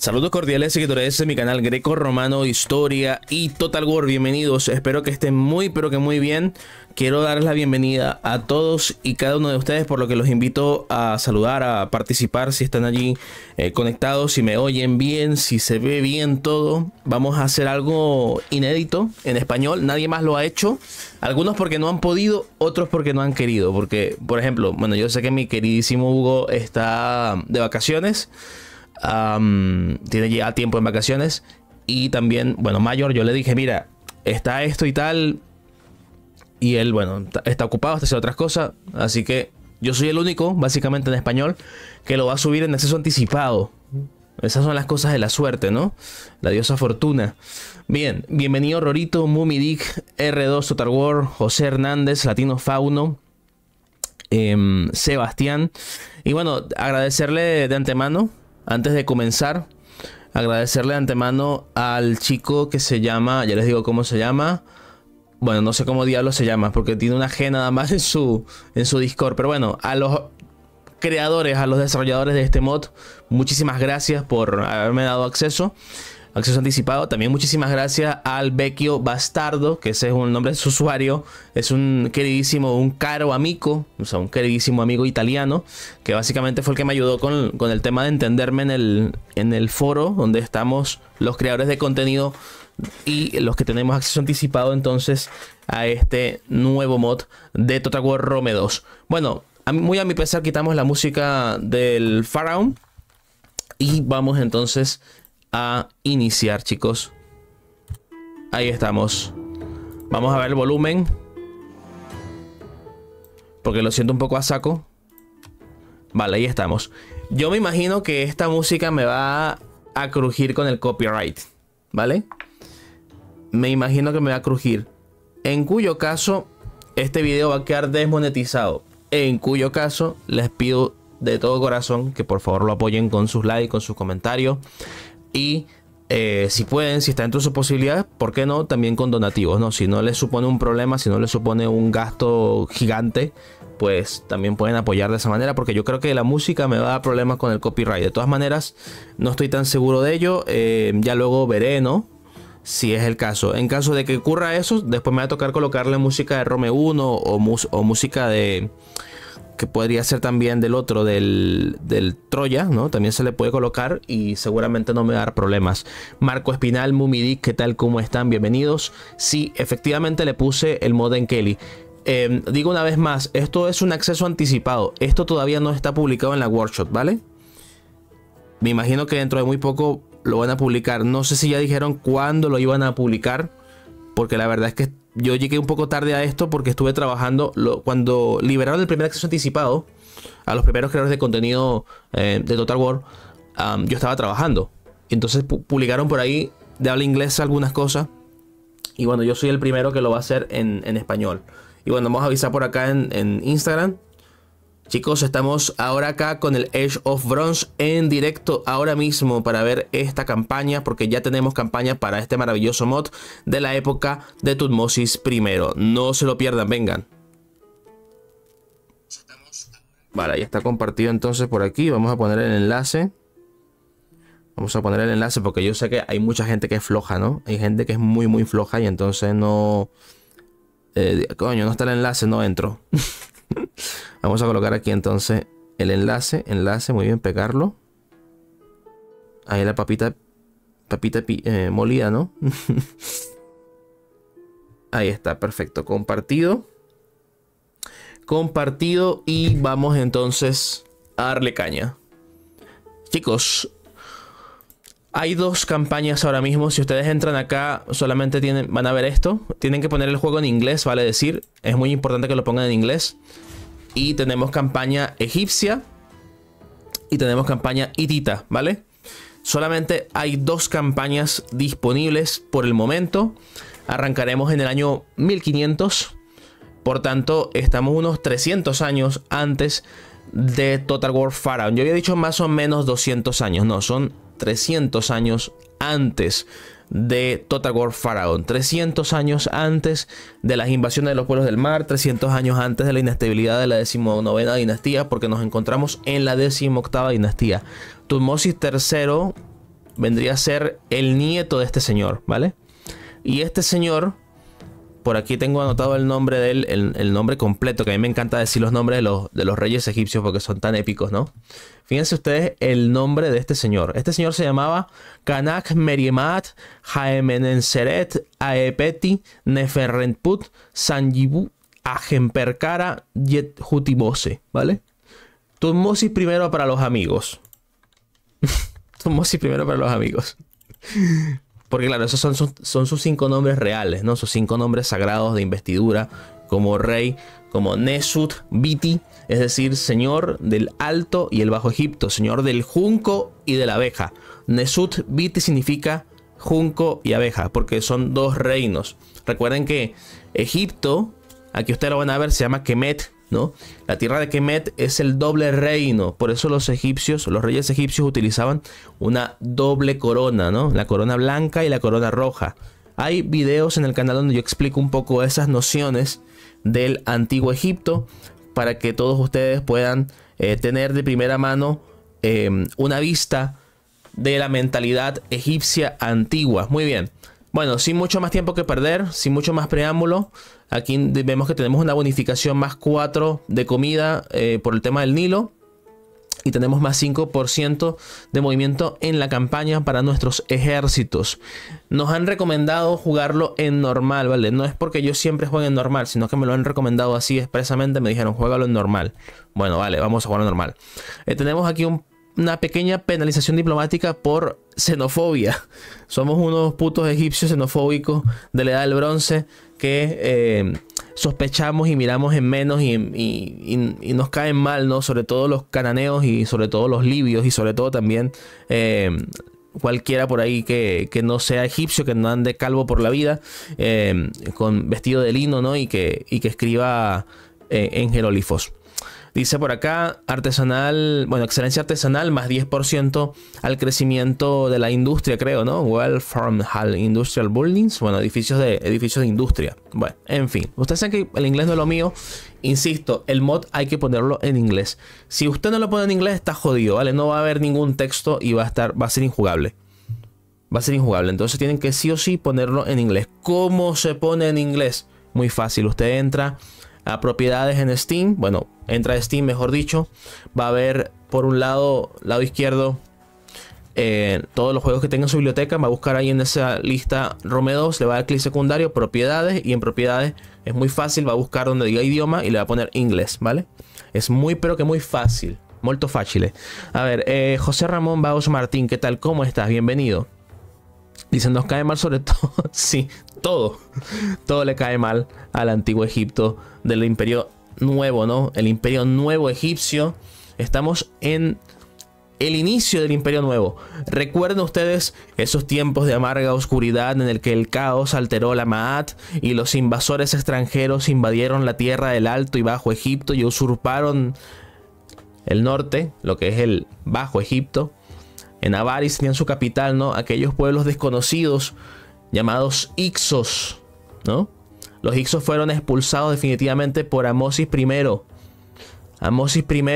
Saludos cordiales seguidores de mi canal Greco-Romano, Historia y Total War. Bienvenidos, espero que estén muy pero que muy bien. Quiero darles la bienvenida a todos y cada uno de ustedes, por lo que los invito a saludar, a participar si están allí conectados, si me oyen bien, si se ve bien todo. Vamos a hacer algo inédito en español, nadie más lo ha hecho. Algunos porque no han podido, otros porque no han querido. Porque, por ejemplo, bueno, yo sé que mi queridísimo Hugo está de vacaciones. Tiene ya tiempo en vacaciones. Y también, bueno, Mayor, yo le dije, mira, está esto y tal. Y él, bueno, está ocupado, está haciendo otras cosas. Así que yo soy el único, básicamente en español, que lo va a subir en acceso anticipado. Esas son las cosas de la suerte, ¿no? La diosa Fortuna. Bien, bienvenido Rorito, Mumidic, R2 Total War, José Hernández, Latino Fauno, Sebastián. Y bueno, agradecerle de antemano, antes de comenzar, agradecerle de antemano al chico que se llama, ya les digo cómo se llama. Bueno, no sé cómo diablos se llama, porque tiene una G nada más en su Discord. Pero bueno, a los creadores, a los desarrolladores de este mod, muchísimas gracias por haberme dado acceso anticipado. También muchísimas gracias al Vecchio Bastardo, que ese es un nombre de su usuario. Es un queridísimo, un caro amigo, o sea, un queridísimo amigo italiano, que básicamente fue el que me ayudó con el tema de entenderme en el foro donde estamos los creadores de contenido y los que tenemos acceso anticipado entonces a este nuevo mod de Total War Rome 2. Bueno, muy a mi pesar quitamos la música del Pharaon y vamos entonces a iniciar, chicos. Ahí estamos. Vamos a ver el volumen, porque lo siento un poco a saco. Vale, ahí estamos. Yo me imagino que esta música me va a crujir con el copyright, ¿vale? Me imagino que me va a crujir, en cuyo caso este video va a quedar desmonetizado. En cuyo caso les pido de todo corazón que por favor lo apoyen con sus likes, con sus comentarios. Y si pueden, si está dentro de sus posibilidades, ¿por qué no? También con donativos, ¿no? Si no les supone un problema, si no les supone un gasto gigante, pues también pueden apoyar de esa manera, porque yo creo que la música me va a dar problemas con el copyright. De todas maneras, no estoy tan seguro de ello. Ya luego veré, ¿no? Si es el caso. En caso de que ocurra eso, después me va a tocar colocarle música de Rome 1 o música de... que podría ser también del otro, del Troya, ¿no? También se le puede colocar y seguramente no me va a dar problemas. Marco Espinal, Mumidic, ¿qué tal? ¿Cómo están? Bienvenidos. Sí, efectivamente le puse el mod en Kelly. Digo una vez más, esto es un acceso anticipado. Esto todavía no está publicado en la workshop, ¿vale? Me imagino que dentro de muy poco lo van a publicar. No sé si ya dijeron cuándo lo iban a publicar, porque la verdad es que yo llegué un poco tarde a esto porque estuve trabajando cuando liberaron el primer acceso anticipado a los primeros creadores de contenido de Total War. Yo estaba trabajando, entonces publicaron por ahí de habla inglesa algunas cosas, y bueno, yo soy el primero que lo va a hacer en español. Y bueno, vamos a avisar por acá en Instagram. Chicos, estamos ahora acá con el Age of Bronze en directo ahora mismo para ver esta campaña, porque ya tenemos campaña para este maravilloso mod de la época de Thutmosis I. No se lo pierdan, vengan. Vale, ya está compartido entonces por aquí. Vamos a poner el enlace. Vamos a poner el enlace porque yo sé que hay mucha gente que es floja, ¿no? Hay gente que es muy muy floja y entonces no... coño, no está el enlace, no entro. Vamos a colocar aquí entonces el enlace, muy bien, pegarlo. Ahí la papita molida, ¿no? Ahí está, perfecto, compartido. Compartido y vamos entonces a darle caña. Chicos, hay dos campañas ahora mismo. Si ustedes entran acá, solamente van a ver esto. Tienen que poner el juego en inglés, vale decir. Es muy importante que lo pongan en inglés. Y tenemos campaña egipcia y tenemos campaña hitita, ¿vale? Solamente hay dos campañas disponibles por el momento. Arrancaremos en el año 1500. Por tanto, estamos unos 300 años antes de Total War Pharaon. Yo había dicho más o menos 200 años. No, son 300 años antes de Total War Pharaon. 300 años antes de las invasiones de los pueblos del mar. 300 años antes de la inestabilidad de la 19ª dinastía, porque nos encontramos en la 18ª dinastía. Thutmosis III vendría a ser el nieto de este señor, ¿vale? Y este señor, por aquí tengo anotado el nombre de él, el nombre completo, que a mí me encanta decir los nombres de los reyes egipcios porque son tan épicos, ¿no? Fíjense ustedes el nombre de este señor. Este señor se llamaba Kanak Meriemat Jaemenenseret Aepeti Neferrenput Sanjibu Ajemperkara Yethutmose, ¿vale? Tutmosis primero para los amigos. Tutmosis primero para los amigos. Porque claro, esos son sus 5 nombres reales, ¿no? Sus 5 nombres sagrados de investidura como rey, como Nesut Biti, es decir, señor del Alto y el Bajo Egipto, señor del junco y de la abeja. Nesut Biti significa junco y abeja, porque son 2 reinos. Recuerden que Egipto, aquí ustedes lo van a ver, se llama Kemet, ¿no? La tierra de Kemet es el doble reino. Por eso los egipcios, los reyes egipcios utilizaban una doble corona, ¿no? La corona blanca y la corona roja. Hay videos en el canal donde yo explico un poco esas nociones del antiguo Egipto para que todos ustedes puedan tener de primera mano una vista de la mentalidad egipcia antigua. Muy bien. Bueno, sin mucho más tiempo que perder, sin mucho más preámbulo, aquí vemos que tenemos una bonificación más 4 de comida por el tema del Nilo. Y tenemos más 5% de movimiento en la campaña para nuestros ejércitos. Nos han recomendado jugarlo en normal, ¿vale? No es porque yo siempre juegue en normal, sino que me lo han recomendado así expresamente. Me dijeron, juégalo en normal. Bueno, vale, vamos a jugarlo en normal. Tenemos aquí una pequeña penalización diplomática por xenofobia. Somos unos putos egipcios xenofóbicos de la edad del bronce que sospechamos y miramos en menos y nos caen mal, ¿no? Sobre todo los cananeos y sobre todo los libios y sobre todo también cualquiera por ahí que no sea egipcio, que no ande calvo por la vida, con vestido de lino, ¿no? Y que escriba en jeroglifos. Dice por acá, artesanal, bueno, excelencia artesanal, más 10% al crecimiento de la industria, creo, ¿no? Well from Industrial Buildings, bueno, edificios de industria. Bueno, en fin, ustedes saben que el inglés no es lo mío. Insisto, el mod hay que ponerlo en inglés. Si usted no lo pone en inglés, está jodido, ¿vale? No va a haber ningún texto y va a ser injugable. Va a ser injugable, entonces tienen que sí o sí ponerlo en inglés. ¿Cómo se pone en inglés? Muy fácil, usted entra a propiedades en Steam, bueno, entra a Steam mejor dicho, va a ver por un lado izquierdo todos los juegos que tenga en su biblioteca, va a buscar ahí en esa lista Rome 2, le va a dar clic secundario, propiedades, y en propiedades es muy fácil, va a buscar donde diga idioma y le va a poner inglés, ¿vale? Es muy pero que muy fácil, molto fácil. A ver, José Ramón Baos Martín, ¿qué tal? ¿Cómo estás? Bienvenido. Dicen, nos cae mal sobre todo, sí, todo le cae mal al antiguo Egipto del Imperio Nuevo, ¿no? El Imperio Nuevo egipcio. Estamos en el inicio del Imperio Nuevo. Recuerden ustedes esos tiempos de amarga oscuridad en el que el caos alteró la Maat y los invasores extranjeros invadieron la tierra del Alto y Bajo Egipto y usurparon el norte, lo que es el Bajo Egipto. En Avaris tenían su capital, ¿no? Aquellos pueblos desconocidos llamados Ixos, ¿no? Los Ixos fueron expulsados definitivamente por Amosis I. Amosis I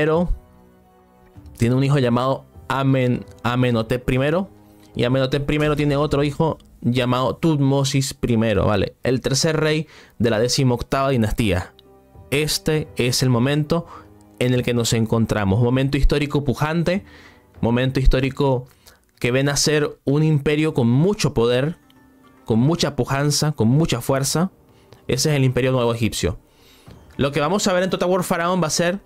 tiene un hijo llamado Amenhotep I. Y Amenhotep I tiene otro hijo llamado Tutmosis I, ¿vale? El tercer rey de la 18ª dinastía. Este es el momento en el que nos encontramos. Momento histórico pujante. Momento histórico que ven a ser un imperio con mucho poder, con mucha pujanza, con mucha fuerza. Ese es el Imperio Nuevo Egipcio. Lo que vamos a ver en Total War Faraón va a ser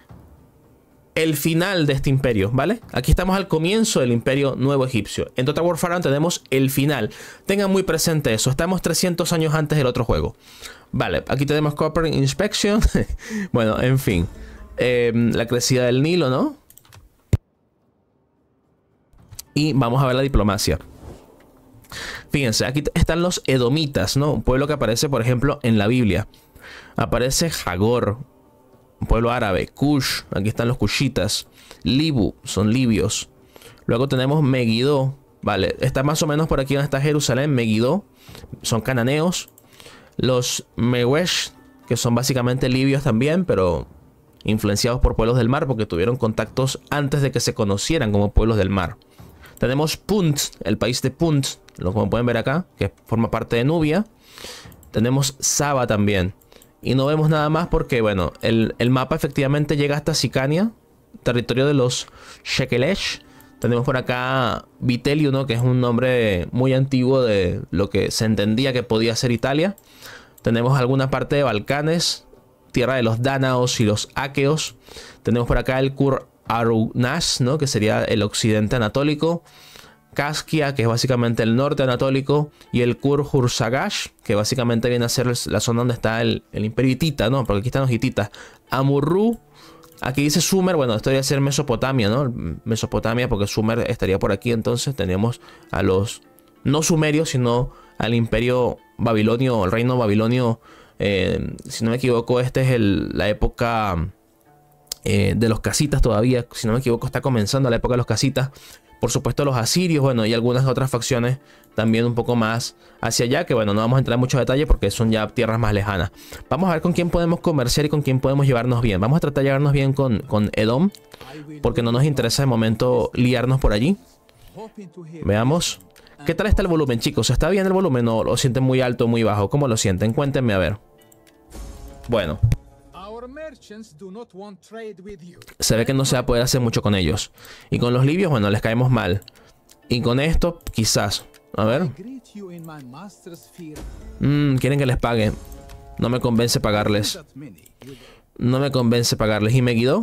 el final de este imperio, ¿vale? Aquí estamos al comienzo del Imperio Nuevo Egipcio. En Total War Faraón tenemos el final. Tengan muy presente eso. Estamos 300 años antes del otro juego. Vale, aquí tenemos Copper Inspection. Bueno, en fin. La crecida del Nilo, ¿no? Y vamos a ver la diplomacia. Fíjense, aquí están los edomitas, ¿no? Un pueblo que aparece, por ejemplo, en la Biblia. Aparece Hagor, un pueblo árabe. Kush, aquí están los kushitas. Libu, son libios. Luego tenemos Megiddo, ¿vale? Está más o menos por aquí donde está Jerusalén. Megiddo, son cananeos. Los Mewesh, que son básicamente libios también, pero influenciados por pueblos del mar, porque tuvieron contactos antes de que se conocieran como pueblos del mar. Tenemos Punt, el país de Punt, como pueden ver acá, que forma parte de Nubia. Tenemos Saba también. Y no vemos nada más porque, bueno, el mapa efectivamente llega hasta Sicania, territorio de los Shekelesh. Tenemos por acá Vitellium, ¿no? Que es un nombre muy antiguo de lo que se entendía que podía ser Italia. Tenemos alguna parte de Balcanes, tierra de los Dánaos y los Aqueos. Tenemos por acá el Kur-Arunas, ¿no? Que sería el occidente anatólico. Kaskia, que es básicamente el norte anatólico. Y el Kur-Hursagash, que básicamente viene a ser la zona donde está el imperio hitita, ¿no? Porque aquí están los hititas. Amurru. Aquí dice Sumer, bueno, esto debería ser Mesopotamia, ¿no? Mesopotamia, porque Sumer estaría por aquí. Entonces tenemos a los, no sumerios, sino al imperio babilonio, el reino babilonio. Si no me equivoco, esta es la época de los casitas todavía. Si no me equivoco, está comenzando la época de los casitas. Por supuesto los asirios, bueno, y algunas otras facciones también un poco más hacia allá, que bueno, no vamos a entrar en mucho detalle porque son ya tierras más lejanas. Vamos a ver con quién podemos comerciar y con quién podemos llevarnos bien. Vamos a tratar de llevarnos bien con Edom, porque no nos interesa de momento liarnos por allí. Veamos. ¿Qué tal está el volumen, chicos? ¿Está bien el volumen o lo sienten muy alto o muy bajo? ¿Cómo lo sienten? Cuéntenme a ver. Bueno. Se ve que no se va a poder hacer mucho con ellos. Y con los libios, bueno, les caemos mal. Y con esto, quizás. A ver. Quieren que les pague. No me convence pagarles. No me convence pagarles. ¿Y Megiddo?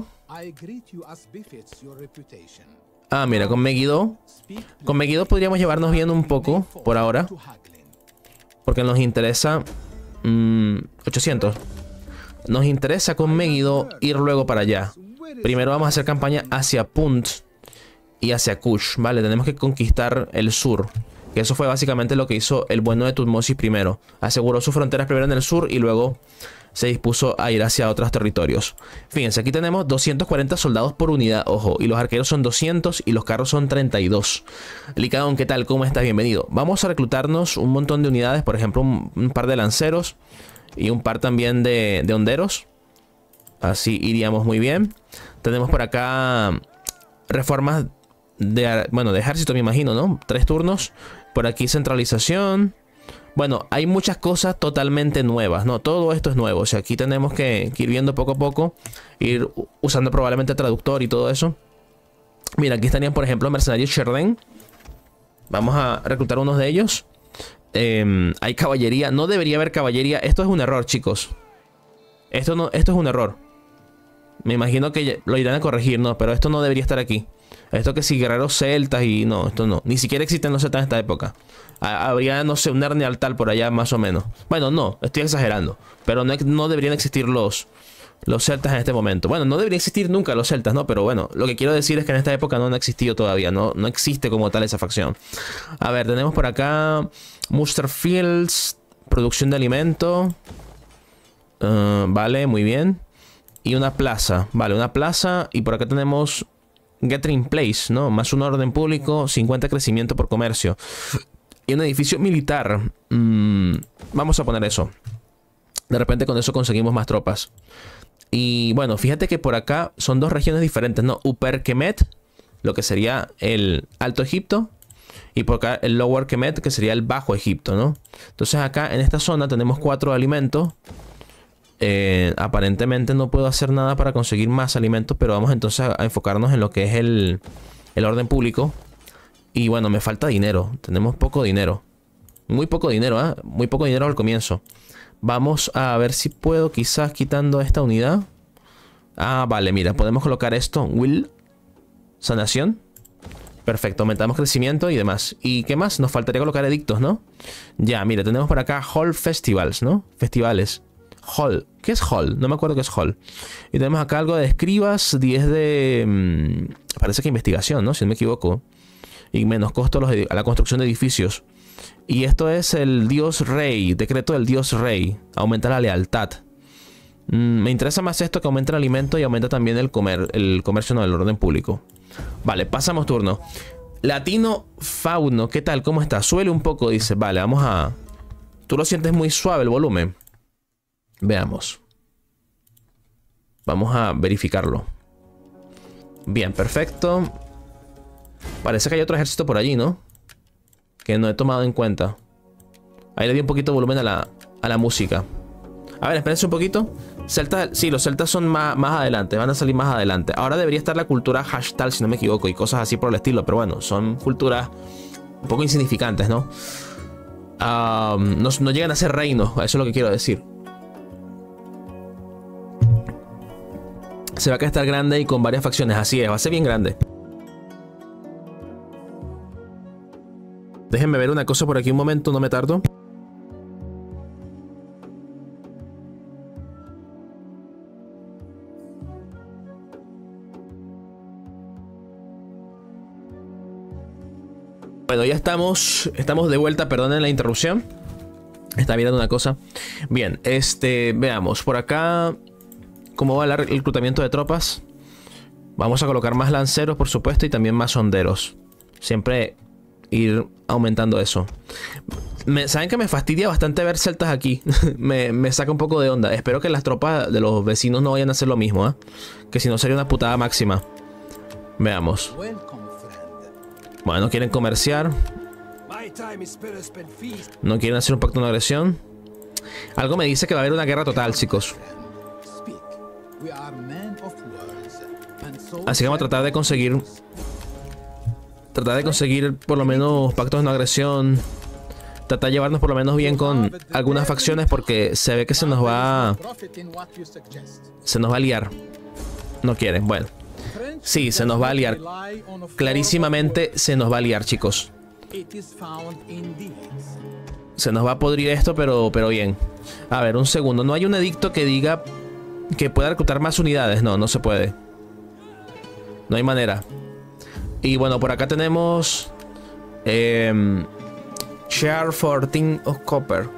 Ah, mira, con Megiddo. Con Megiddo podríamos llevarnos bien un poco, por ahora. Porque nos interesa... 800. Nos interesa con Megiddo ir luego para allá. Primero vamos a hacer campaña hacia Punt y hacia Kush, ¿vale? Tenemos que conquistar el sur. Que eso fue básicamente lo que hizo el bueno de Tutmosis primero. Aseguró sus fronteras primero en el sur y luego se dispuso a ir hacia otros territorios. Fíjense, aquí tenemos 240 soldados por unidad, ojo. Y los arqueros son 200 y los carros son 32. Licadón, ¿qué tal? ¿Cómo estás? Bienvenido. Vamos a reclutarnos un montón de unidades. Por ejemplo, un par de lanceros. Y un par también de honderos. Así iríamos muy bien. Tenemos por acá reformas de, bueno, de ejército, me imagino, ¿no? 3 turnos. Por aquí centralización. Bueno, hay muchas cosas totalmente nuevas, ¿no? Todo esto es nuevo. O sea, aquí tenemos que ir viendo poco a poco. Ir usando probablemente traductor y todo eso. Mira, aquí estarían, por ejemplo, mercenarios Sherden. Vamos a reclutar unos de ellos. Hay caballería. No debería haber caballería. Esto es un error, chicos. Esto es un error. Me imagino que lo irán a corregir, ¿no? Pero esto no debería estar aquí. Esto que si guerreros celtas y no, esto no. Ni siquiera existen los celtas en esta época. Habría, no sé, un Nernealtal por allá más o menos. Bueno, no, estoy exagerando. Pero no deberían existir los celtas en este momento. Bueno, no deberían existir nunca los celtas, ¿no? Pero bueno, lo que quiero decir es que en esta época no han existido todavía. No existe como tal esa facción. A ver, tenemos por acá Muster Fields, producción de alimento. Vale, muy bien. Y una plaza, vale, una plaza. Y por acá tenemos Gathering Place, ¿no? Más un orden público, 50 crecimiento por comercio. Y un edificio militar. Vamos a poner eso. De repente con eso conseguimos más tropas. Y bueno, fíjate que por acá son 2 regiones diferentes, ¿no? Upper Kemet, lo que sería el Alto Egipto. Y por acá el Lower Kemet, que sería el Bajo Egipto, ¿no? Entonces acá en esta zona tenemos 4 alimentos. Aparentemente no puedo hacer nada para conseguir más alimentos, pero vamos entonces a enfocarnos en lo que es el orden público. Y bueno, me falta dinero. Tenemos poco dinero. Muy poco dinero, ¿eh? Muy poco dinero al comienzo. Vamos a ver si puedo quizás quitando esta unidad. Ah, vale, mira, podemos colocar esto. Will. Sanación. Perfecto, aumentamos crecimiento y demás. ¿Y qué más? Nos faltaría colocar edictos, ¿no? Ya, mira, tenemos por acá Hall Festivals, ¿no? Festivales. Hall. ¿Qué es Hall? No me acuerdo qué es Hall. Y tenemos acá algo de escribas, 10 de... parece que investigación, ¿no? Si no me equivoco. Y menos costo a la construcción de edificios. Y esto es el dios rey. Decreto del dios rey. Aumenta la lealtad. Me interesa más esto, que aumenta el alimento y aumenta también el comercio, no, el orden público. Vale, pasamos turno. Latino Fauno, ¿qué tal? ¿Cómo está? Suele un poco, dice. Vale, vamos a... ¿Tú lo sientes muy suave el volumen? Veamos. Vamos a verificarlo. Bien, perfecto. Parece que hay otro ejército por allí, ¿no? Que no he tomado en cuenta. Ahí le di un poquito de volumen a la música. A ver, espérense un poquito. Celtas, sí, los celtas son más adelante. Van a salir más adelante. Ahora debería estar la cultura hashtag, si no me equivoco, y cosas así por el estilo. Pero bueno, son culturas un poco insignificantes, ¿no? No llegan a ser reinos. Eso es lo que quiero decir. Se va a estar grande y con varias facciones. Así es, va a ser bien grande. Déjenme ver una cosa por aquí un momento, no me tardo. Bueno, ya estamos de vuelta, perdonen la interrupción. Estaba mirando una cosa. Bien, veamos, por acá cómo va el reclutamiento de tropas. Vamos a colocar más lanceros, por supuesto, y también más honderos. Siempre ir aumentando eso. Saben que me fastidia bastante ver celtas aquí. me saca un poco de onda. Espero que las tropas de los vecinos no vayan a hacer lo mismo, ¿eh? Que si no sería una putada máxima. Veamos. Bueno, quieren comerciar. No quieren hacer un pacto de no agresión. Algo me dice que va a haber una guerra total, chicos. Así que vamos a tratar de conseguir por lo menos pactos de no agresión. Tratar de llevarnos por lo menos bien con algunas facciones, porque se ve que se nos va a liar. No quieren, bueno. Sí, se nos va a liar. Clarísimamente se nos va a liar, chicos. Se nos va a podrir esto, pero bien. A ver, un segundo. No hay un edicto que diga que pueda reclutar más unidades. No, no se puede. No hay manera. Y bueno, por acá tenemos Share 14 of Copper.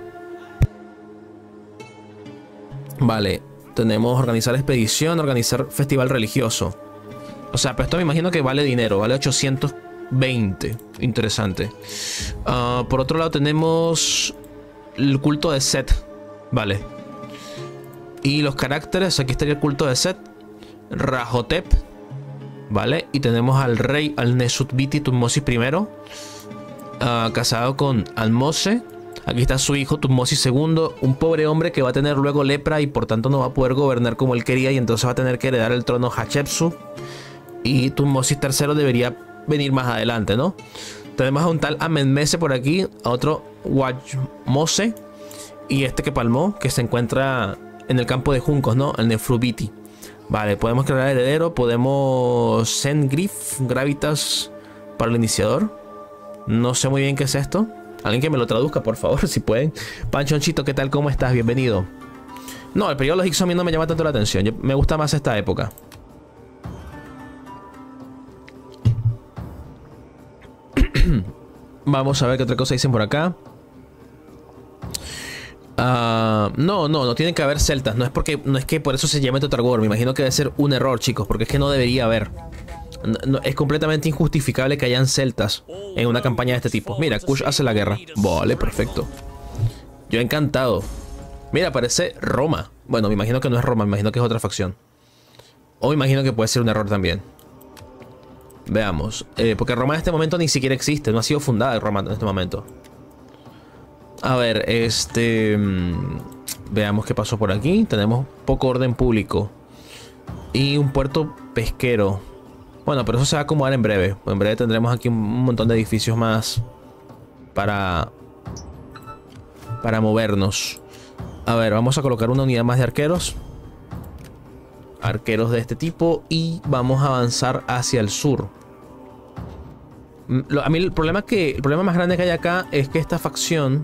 Vale. Tenemos organizar expedición, organizar festival religioso. O sea, pero esto me imagino que vale dinero. Vale 820. Interesante. Por otro lado tenemos el culto de Set. Vale. Y los caracteres. Aquí estaría el culto de Set. Rahotep. Vale. Y tenemos al rey, al Nesutbiti Tutmosis I. Casado con Almose. Aquí está su hijo Tutmosis II, un pobre hombre que va a tener luego lepra y por tanto no va a poder gobernar como él quería, y entonces va a tener que heredar el trono Hatshepsut. Y Tutmosis III debería venir más adelante, ¿no? Tenemos a un tal Amenmese por aquí, a otro Wajmose, y este que palmó, que se encuentra en el campo de juncos, ¿no? El Nefrubiti. Vale, podemos crear heredero, podemos Sengrif, Gravitas para el iniciador. No sé muy bien qué es esto. Alguien que me lo traduzca, por favor, si pueden. Panchonchito, ¿qué tal? ¿Cómo estás? Bienvenido. No, el periodo de los Hicks a mí no me llama tanto la atención. Me gusta más esta época. Vamos a ver qué otra cosa dicen por acá. No tienen que haber celtas. No es que por eso se llame Total War. Me imagino que debe ser un error, chicos, porque es que no debería haber. No, es completamente injustificable que hayan celtas en una campaña de este tipo. Mira, Kush hace la guerra. Vale, perfecto. Yo encantado. Mira, parece Roma. Bueno, me imagino que no es Roma, me imagino que es otra facción. O me imagino que puede ser un error también. Veamos. Porque Roma en este momento ni siquiera existe. No ha sido fundada Roma en este momento. A ver, veamos qué pasó por aquí. Tenemos poco orden público. Y un puerto pesquero. Bueno, pero eso se va a acomodar en breve. En breve tendremos aquí un montón de edificios más para movernos. A ver, vamos a colocar una unidad más de arqueros. Arqueros de este tipo. Y vamos a avanzar hacia el sur. A mí el problema más grande que hay acá es que esta facción...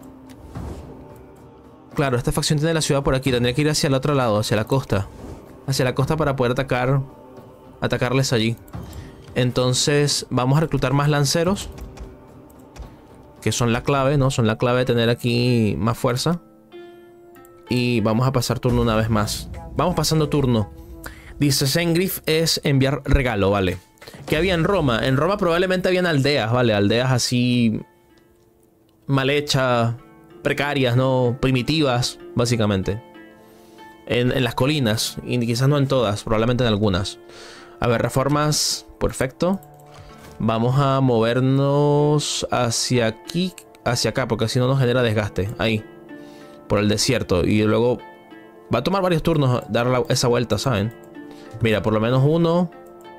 Claro, esta facción tiene la ciudad por aquí. Tendría que ir hacia el otro lado, hacia la costa. Hacia la costa para poder atacarles allí. Entonces vamos a reclutar más lanceros, que son la clave, ¿no? Son la clave de tener aquí más fuerza. Y vamos a pasar turno una vez más. Vamos pasando turno. Dice Sengrif es enviar regalo, vale. ¿Qué había en Roma? En Roma probablemente habían aldeas, vale. Aldeas así mal hechas, precarias, ¿no? Primitivas, básicamente. En las colinas. Y quizás no en todas, probablemente en algunas. A ver, reformas. Perfecto. Vamos a movernos hacia aquí, hacia acá, porque así no nos genera desgaste. Ahí, por el desierto. Y luego va a tomar varios turnos dar esa vuelta, ¿saben? Mira, por lo menos 1,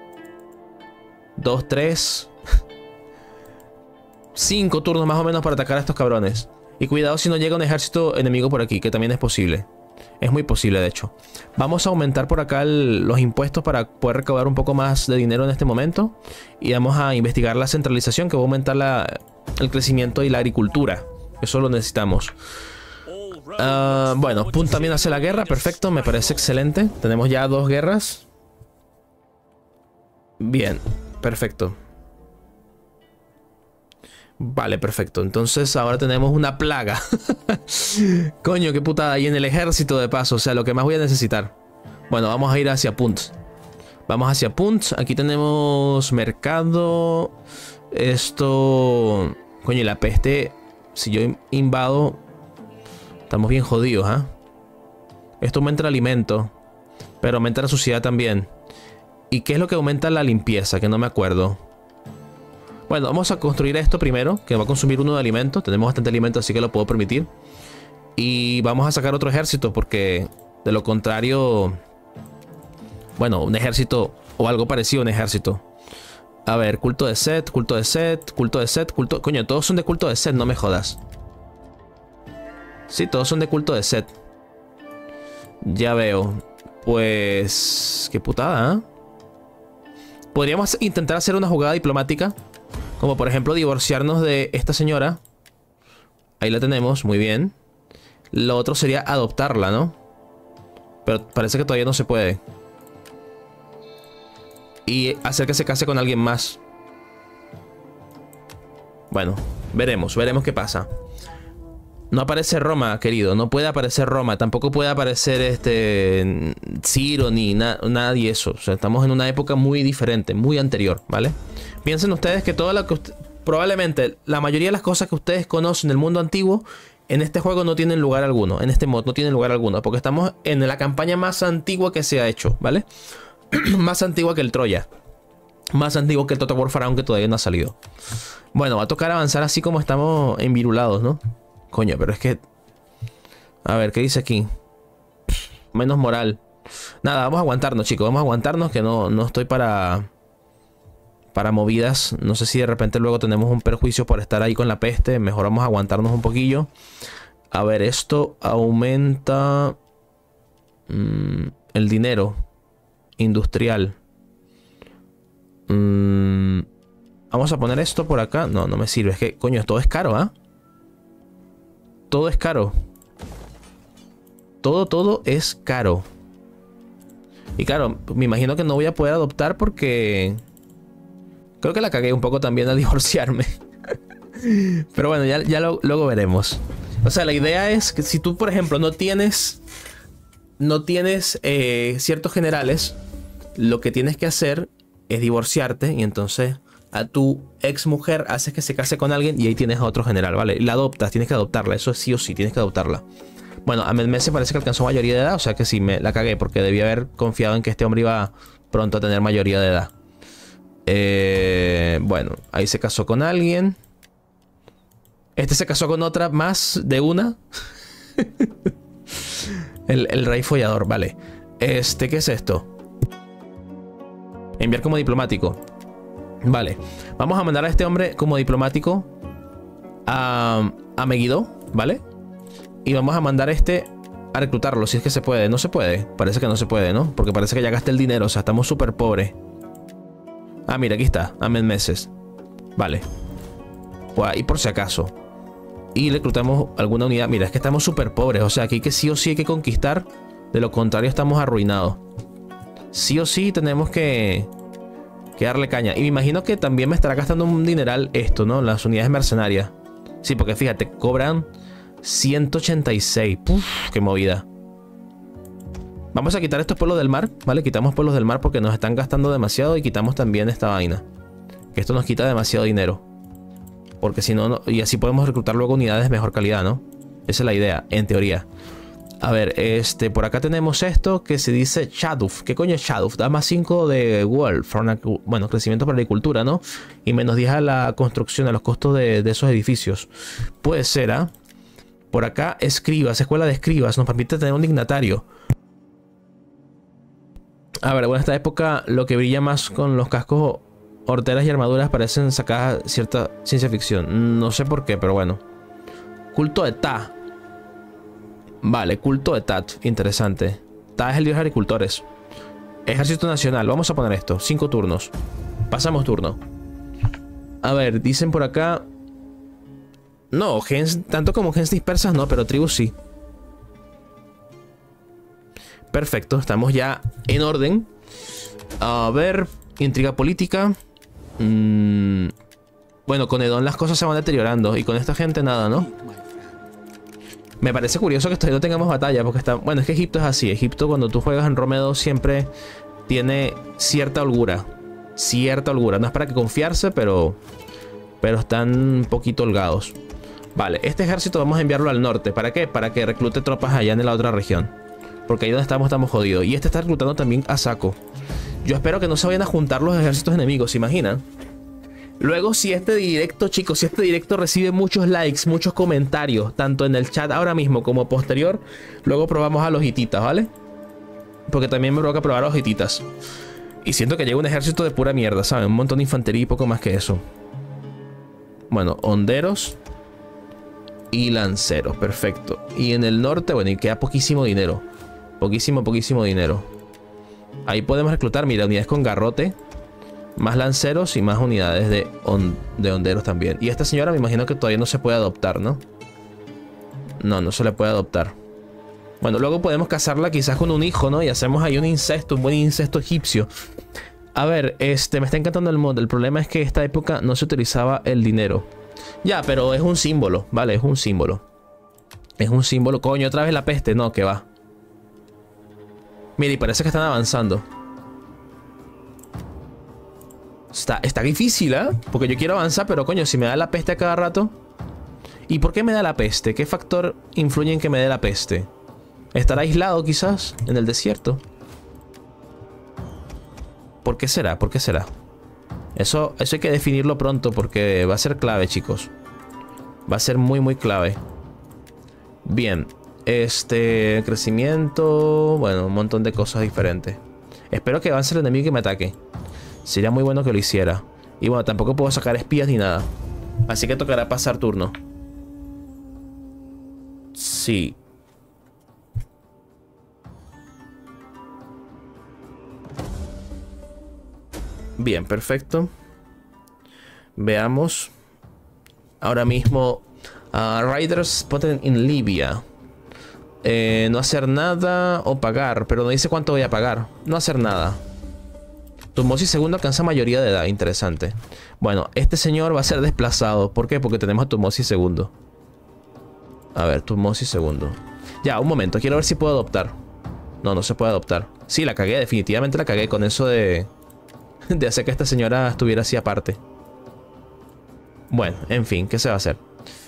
2, 3, 5 turnos más o menos para atacar a estos cabrones. Y cuidado si no llega un ejército enemigo por aquí, que también es posible. Es muy posible, de hecho. Vamos a aumentar por acá los impuestos para poder recaudar un poco más de dinero en este momento. Y vamos a investigar la centralización, que va a aumentar el crecimiento y la agricultura. Eso lo necesitamos. Bueno, Punt también hace la guerra. Perfecto, me parece excelente. Tenemos ya 2 guerras. Bien, perfecto. Vale, perfecto. Entonces ahora tenemos una plaga. Coño, qué putada. Y en el ejército de paso. O sea, lo que más voy a necesitar. Bueno, vamos a ir hacia Punt. Vamos hacia Punt. Aquí tenemos mercado. Esto... Coño, y la peste. Si yo invado... Estamos bien jodidos, ¿ah? Esto aumenta el alimento. Pero aumenta la suciedad también. ¿Y qué es lo que aumenta la limpieza? Que no me acuerdo. Bueno, vamos a construir esto primero, que va a consumir 1 de alimento. Tenemos bastante alimento, así que lo puedo permitir. Y vamos a sacar otro ejército, porque de lo contrario... Bueno, un ejército o algo parecido a un ejército. A ver, culto de Set, culto de Set, culto de Set, culto... Coño, todos son de culto de Set, no me jodas. Sí, todos son de culto de Set. Ya veo. Pues... Qué putada, ¿eh? Podríamos intentar hacer una jugada diplomática. Como por ejemplo divorciarnos de esta señora. Ahí la tenemos, muy bien. Lo otro sería adoptarla, ¿no? Pero parece que todavía no se puede. Y hacer que se case con alguien más. Bueno, veremos qué pasa. No aparece Roma, querido. No puede aparecer Roma. Tampoco puede aparecer Ciro ni nada de eso. O sea, estamos en una época muy diferente, muy anterior, ¿vale? Piensen ustedes que todo lo que probablemente la mayoría de las cosas que ustedes conocen del mundo antiguo en este juego no tienen lugar alguno. En este mod no tienen lugar alguno. Porque estamos en la campaña más antigua que se ha hecho, ¿vale? Más antigua que el Troya. Más antiguo que el Total War Faraón, que todavía no ha salido. Bueno, va a tocar avanzar así como estamos envirulados, ¿no? Coño, pero es que... A ver, ¿qué dice aquí? Menos moral. Nada, vamos a aguantarnos, chicos. Vamos a aguantarnos, que no estoy para movidas. No sé si de repente luego tenemos un perjuicio por estar ahí con la peste. Mejor vamos a aguantarnos un poquillo. A ver, esto aumenta... el dinero industrial. Vamos a poner esto por acá. No, no me sirve. Es que, coño, todo es caro, ¿ah? Todo es caro. Todo es caro. Y claro, me imagino que no voy a poder adoptar porque... Creo que la cagué un poco también al divorciarme. Pero bueno, ya luego veremos. O sea, la idea es que si tú, por ejemplo, no tienes ciertos generales, lo que tienes que hacer es divorciarte y entonces a tu ex mujer haces que se case con alguien y ahí tienes a otro general, ¿vale? La adoptas, tienes que adoptarla, eso sí o sí, tienes que adoptarla. Bueno, a Medmese parece que alcanzó mayoría de edad, o sea que sí, me la cagué porque debía haber confiado en que este hombre iba pronto a tener mayoría de edad. Bueno, ahí se casó con alguien. Este se casó con otra más de una. el rey follador, vale. ¿Qué es esto? Enviar como diplomático. Vale, vamos a mandar a este hombre como diplomático a Megiddo, ¿vale? Y vamos a mandar a reclutarlo, si es que se puede. No se puede, parece que no se puede, ¿no? Porque parece que ya gasté el dinero, o sea, estamos súper pobres. Ah, mira, aquí está, a meses. Vale. Y por si acaso. Y reclutamos alguna unidad. Mira, es que estamos súper pobres, o sea, aquí que sí o sí hay que conquistar. De lo contrario estamos arruinados. Sí o sí tenemos que darle caña. Y me imagino que también me estará gastando un dineral esto, ¿no? Las unidades mercenarias. Sí, porque fíjate, cobran 186. Puf, qué movida. Vamos a quitar estos pueblos del mar, ¿vale? Quitamos pueblos del mar porque nos están gastando demasiado. Y quitamos también esta vaina, que esto nos quita demasiado dinero. Porque si no, y así podemos reclutar luego unidades de mejor calidad, ¿no? Esa es la idea, en teoría. A ver, por acá tenemos esto que se dice Shaduf. ¿Qué coño es Shaduf? Da más 5 de World. Bueno, crecimiento para la agricultura, ¿no? Y menos 10 a la construcción, a los costos de esos edificios. Puede ser, ¿ah? Por acá, escribas, escuela de escribas. Nos permite tener un dignatario. A ver, bueno, en esta época lo que brilla más con los cascos, horteras y armaduras parecen sacadas cierta ciencia ficción. No sé por qué, pero bueno. Culto de Ta. Vale, culto de Tat. Interesante. Ta es el dios de agricultores. Ejército nacional. Vamos a poner esto. 5 turnos. Pasamos turno. A ver, dicen por acá... No, gens, tanto como gens dispersas no, pero tribus sí. Perfecto, estamos ya en orden. A ver, intriga política. Bueno, con Edón las cosas se van deteriorando. Y con esta gente nada, ¿no? Me parece curioso que todavía no tengamos batalla. Porque está... Bueno, es que Egipto es así. Egipto cuando tú juegas en Rome 2 siempre tiene cierta holgura. Cierta holgura. No es para que confiarse, pero están un poquito holgados. Vale, este ejército vamos a enviarlo al norte. ¿Para qué? Para que reclute tropas allá en la otra región. Porque ahí donde estamos jodidos. Y este está reclutando también a saco. Yo espero que no se vayan a juntar los ejércitos enemigos, ¿se imaginan? Luego, si este directo, chicos, si este directo recibe muchos likes, muchos comentarios, tanto en el chat ahora mismo como posterior, luego probamos a los hititas, ¿vale? Porque también me provoca probar a los hititas. Y siento que llega un ejército de pura mierda, ¿saben? Un montón de infantería y poco más que eso. Bueno, honderos y lanceros, perfecto. Y en el norte, bueno, y queda poquísimo dinero. Poquísimo dinero. Ahí podemos reclutar, mira, unidades con garrote. Más lanceros y más unidades de honderos también. Y esta señora me imagino que todavía no se puede adoptar, ¿no? No, no se le puede adoptar. Bueno, luego podemos casarla quizás con un hijo, ¿no? Y hacemos ahí un incesto, un buen incesto egipcio. A ver, me está encantando el mod. El problema es que en esta época no se utilizaba el dinero. Ya, pero es un símbolo, ¿vale? Es un símbolo. Es un símbolo. Coño, otra vez la peste. No, que va. Mira, y parece que están avanzando. Está difícil, ¿eh? Porque yo quiero avanzar, pero coño, si me da la peste a cada rato. ¿Y por qué me da la peste? ¿Qué factor influye en que me dé la peste? ¿Estar aislado quizás en el desierto? ¿Por qué será? ¿Por qué será? Eso hay que definirlo pronto porque va a ser clave, chicos. Va a ser muy clave. Bien. Crecimiento... Bueno, un montón de cosas diferentes. Espero que avance el enemigo y que me ataque. Sería muy bueno que lo hiciera. Y bueno, tampoco puedo sacar espías ni nada. Así que tocará pasar turno. Sí. Bien, perfecto. Veamos. Ahora mismo Riders spotted in Libya. No hacer nada o pagar. Pero no dice cuánto voy a pagar. No hacer nada. Tutmosis II alcanza mayoría de edad. Interesante. Bueno, este señor va a ser desplazado. ¿Por qué? Porque tenemos a Tutmosis II. A ver, Tutmosis II. Ya, un momento. Quiero ver si puedo adoptar. No, no se puede adoptar. Sí, la cagué. Definitivamente la cagué con eso de hacer que esta señora estuviera así aparte. Bueno, en fin. ¿Qué se va a hacer?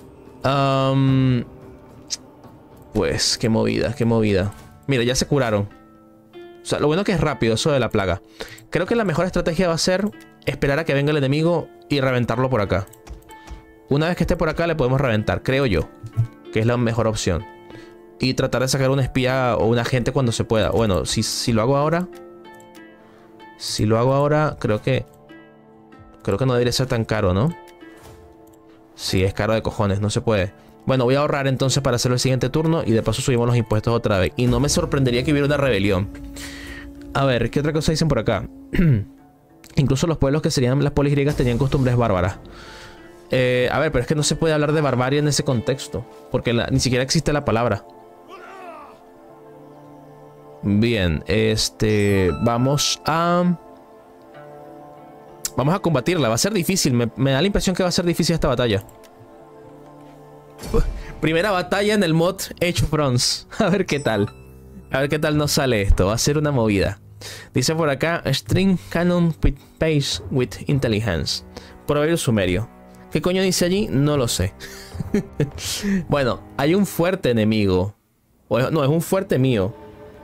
Pues, qué movida, qué movida. Mira, ya se curaron. O sea, lo bueno que es rápido eso de la plaga. Creo que la mejor estrategia va a ser esperar a que venga el enemigo y reventarlo por acá. Una vez que esté por acá le podemos reventar, creo yo. Que es la mejor opción. Y tratar de sacar un espía o un agente cuando se pueda. Bueno, si lo hago ahora... Si lo hago ahora, creo que no debería ser tan caro, ¿no? Sí, es caro de cojones, no se puede. Bueno, voy a ahorrar entonces para hacerlo el siguiente turno. Y de paso subimos los impuestos otra vez. Y no me sorprendería que hubiera una rebelión. A ver, ¿qué otra cosa dicen por acá? Incluso los pueblos que serían las polis griegas tenían costumbres bárbaras. A ver, pero es que no se puede hablar de barbarie en ese contexto. Porque ni siquiera existe la palabra. Bien, vamos a combatirla. Va a ser difícil. Me da la impresión que va a ser difícil esta batalla. Primera batalla en el mod Age of Bronze. A ver qué tal. A ver qué tal nos sale esto. Va a ser una movida. Dice por acá: String Cannon with Pace with Intelligence. Proverbio sumerio. ¿Qué coño dice allí? No lo sé. Bueno, hay un fuerte enemigo. No, es un fuerte mío.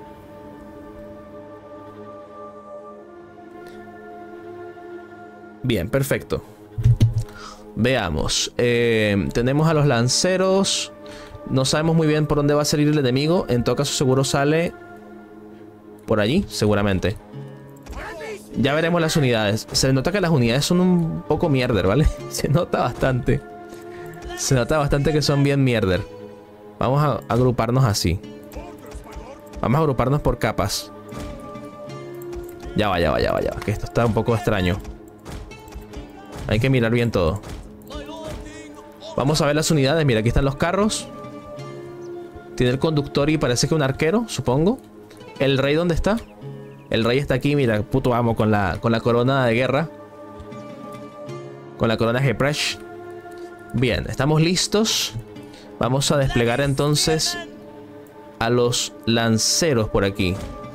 Bien, perfecto. Veamos. Tenemos a los lanceros. No sabemos muy bien por dónde va a salir el enemigo. En todo caso, seguro sale por allí, seguramente. Ya veremos las unidades. Se nota que las unidades son un poco mierder, ¿vale? Se nota bastante. Se nota bastante que son bien mierder. Vamos a agruparnos así. Vamos a agruparnos por capas. Ya va. Que esto está un poco extraño. Hay que mirar bien todo. Vamos a ver las unidades. Mira, aquí están los carros. Tiene el conductor y parece que un arquero, supongo. ¿El rey dónde está? El rey está aquí, mira, puto amo, con la corona de guerra. Con la corona Gepresh. Bien, estamos listos. Vamos a desplegar entonces a los lanceros por aquí.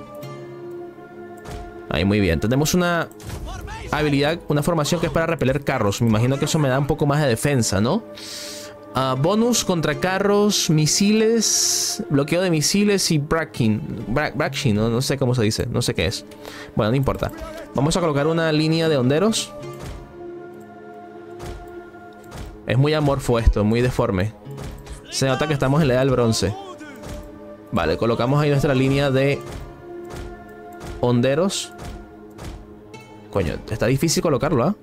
Ahí, muy bien. Tenemos una habilidad, una formación que es para repeler carros. Me imagino que eso me da un poco más de defensa, ¿no? Bonus contra carros, misiles, bloqueo de misiles y bracking, no sé cómo se dice, no sé qué es. Bueno, no importa. Vamos a colocar una línea de honderos. Es muy amorfo esto, muy deforme. Se nota que estamos en la edad del bronce. Vale, colocamos ahí nuestra línea de honderos. Coño, está difícil colocarlo, ¿ah?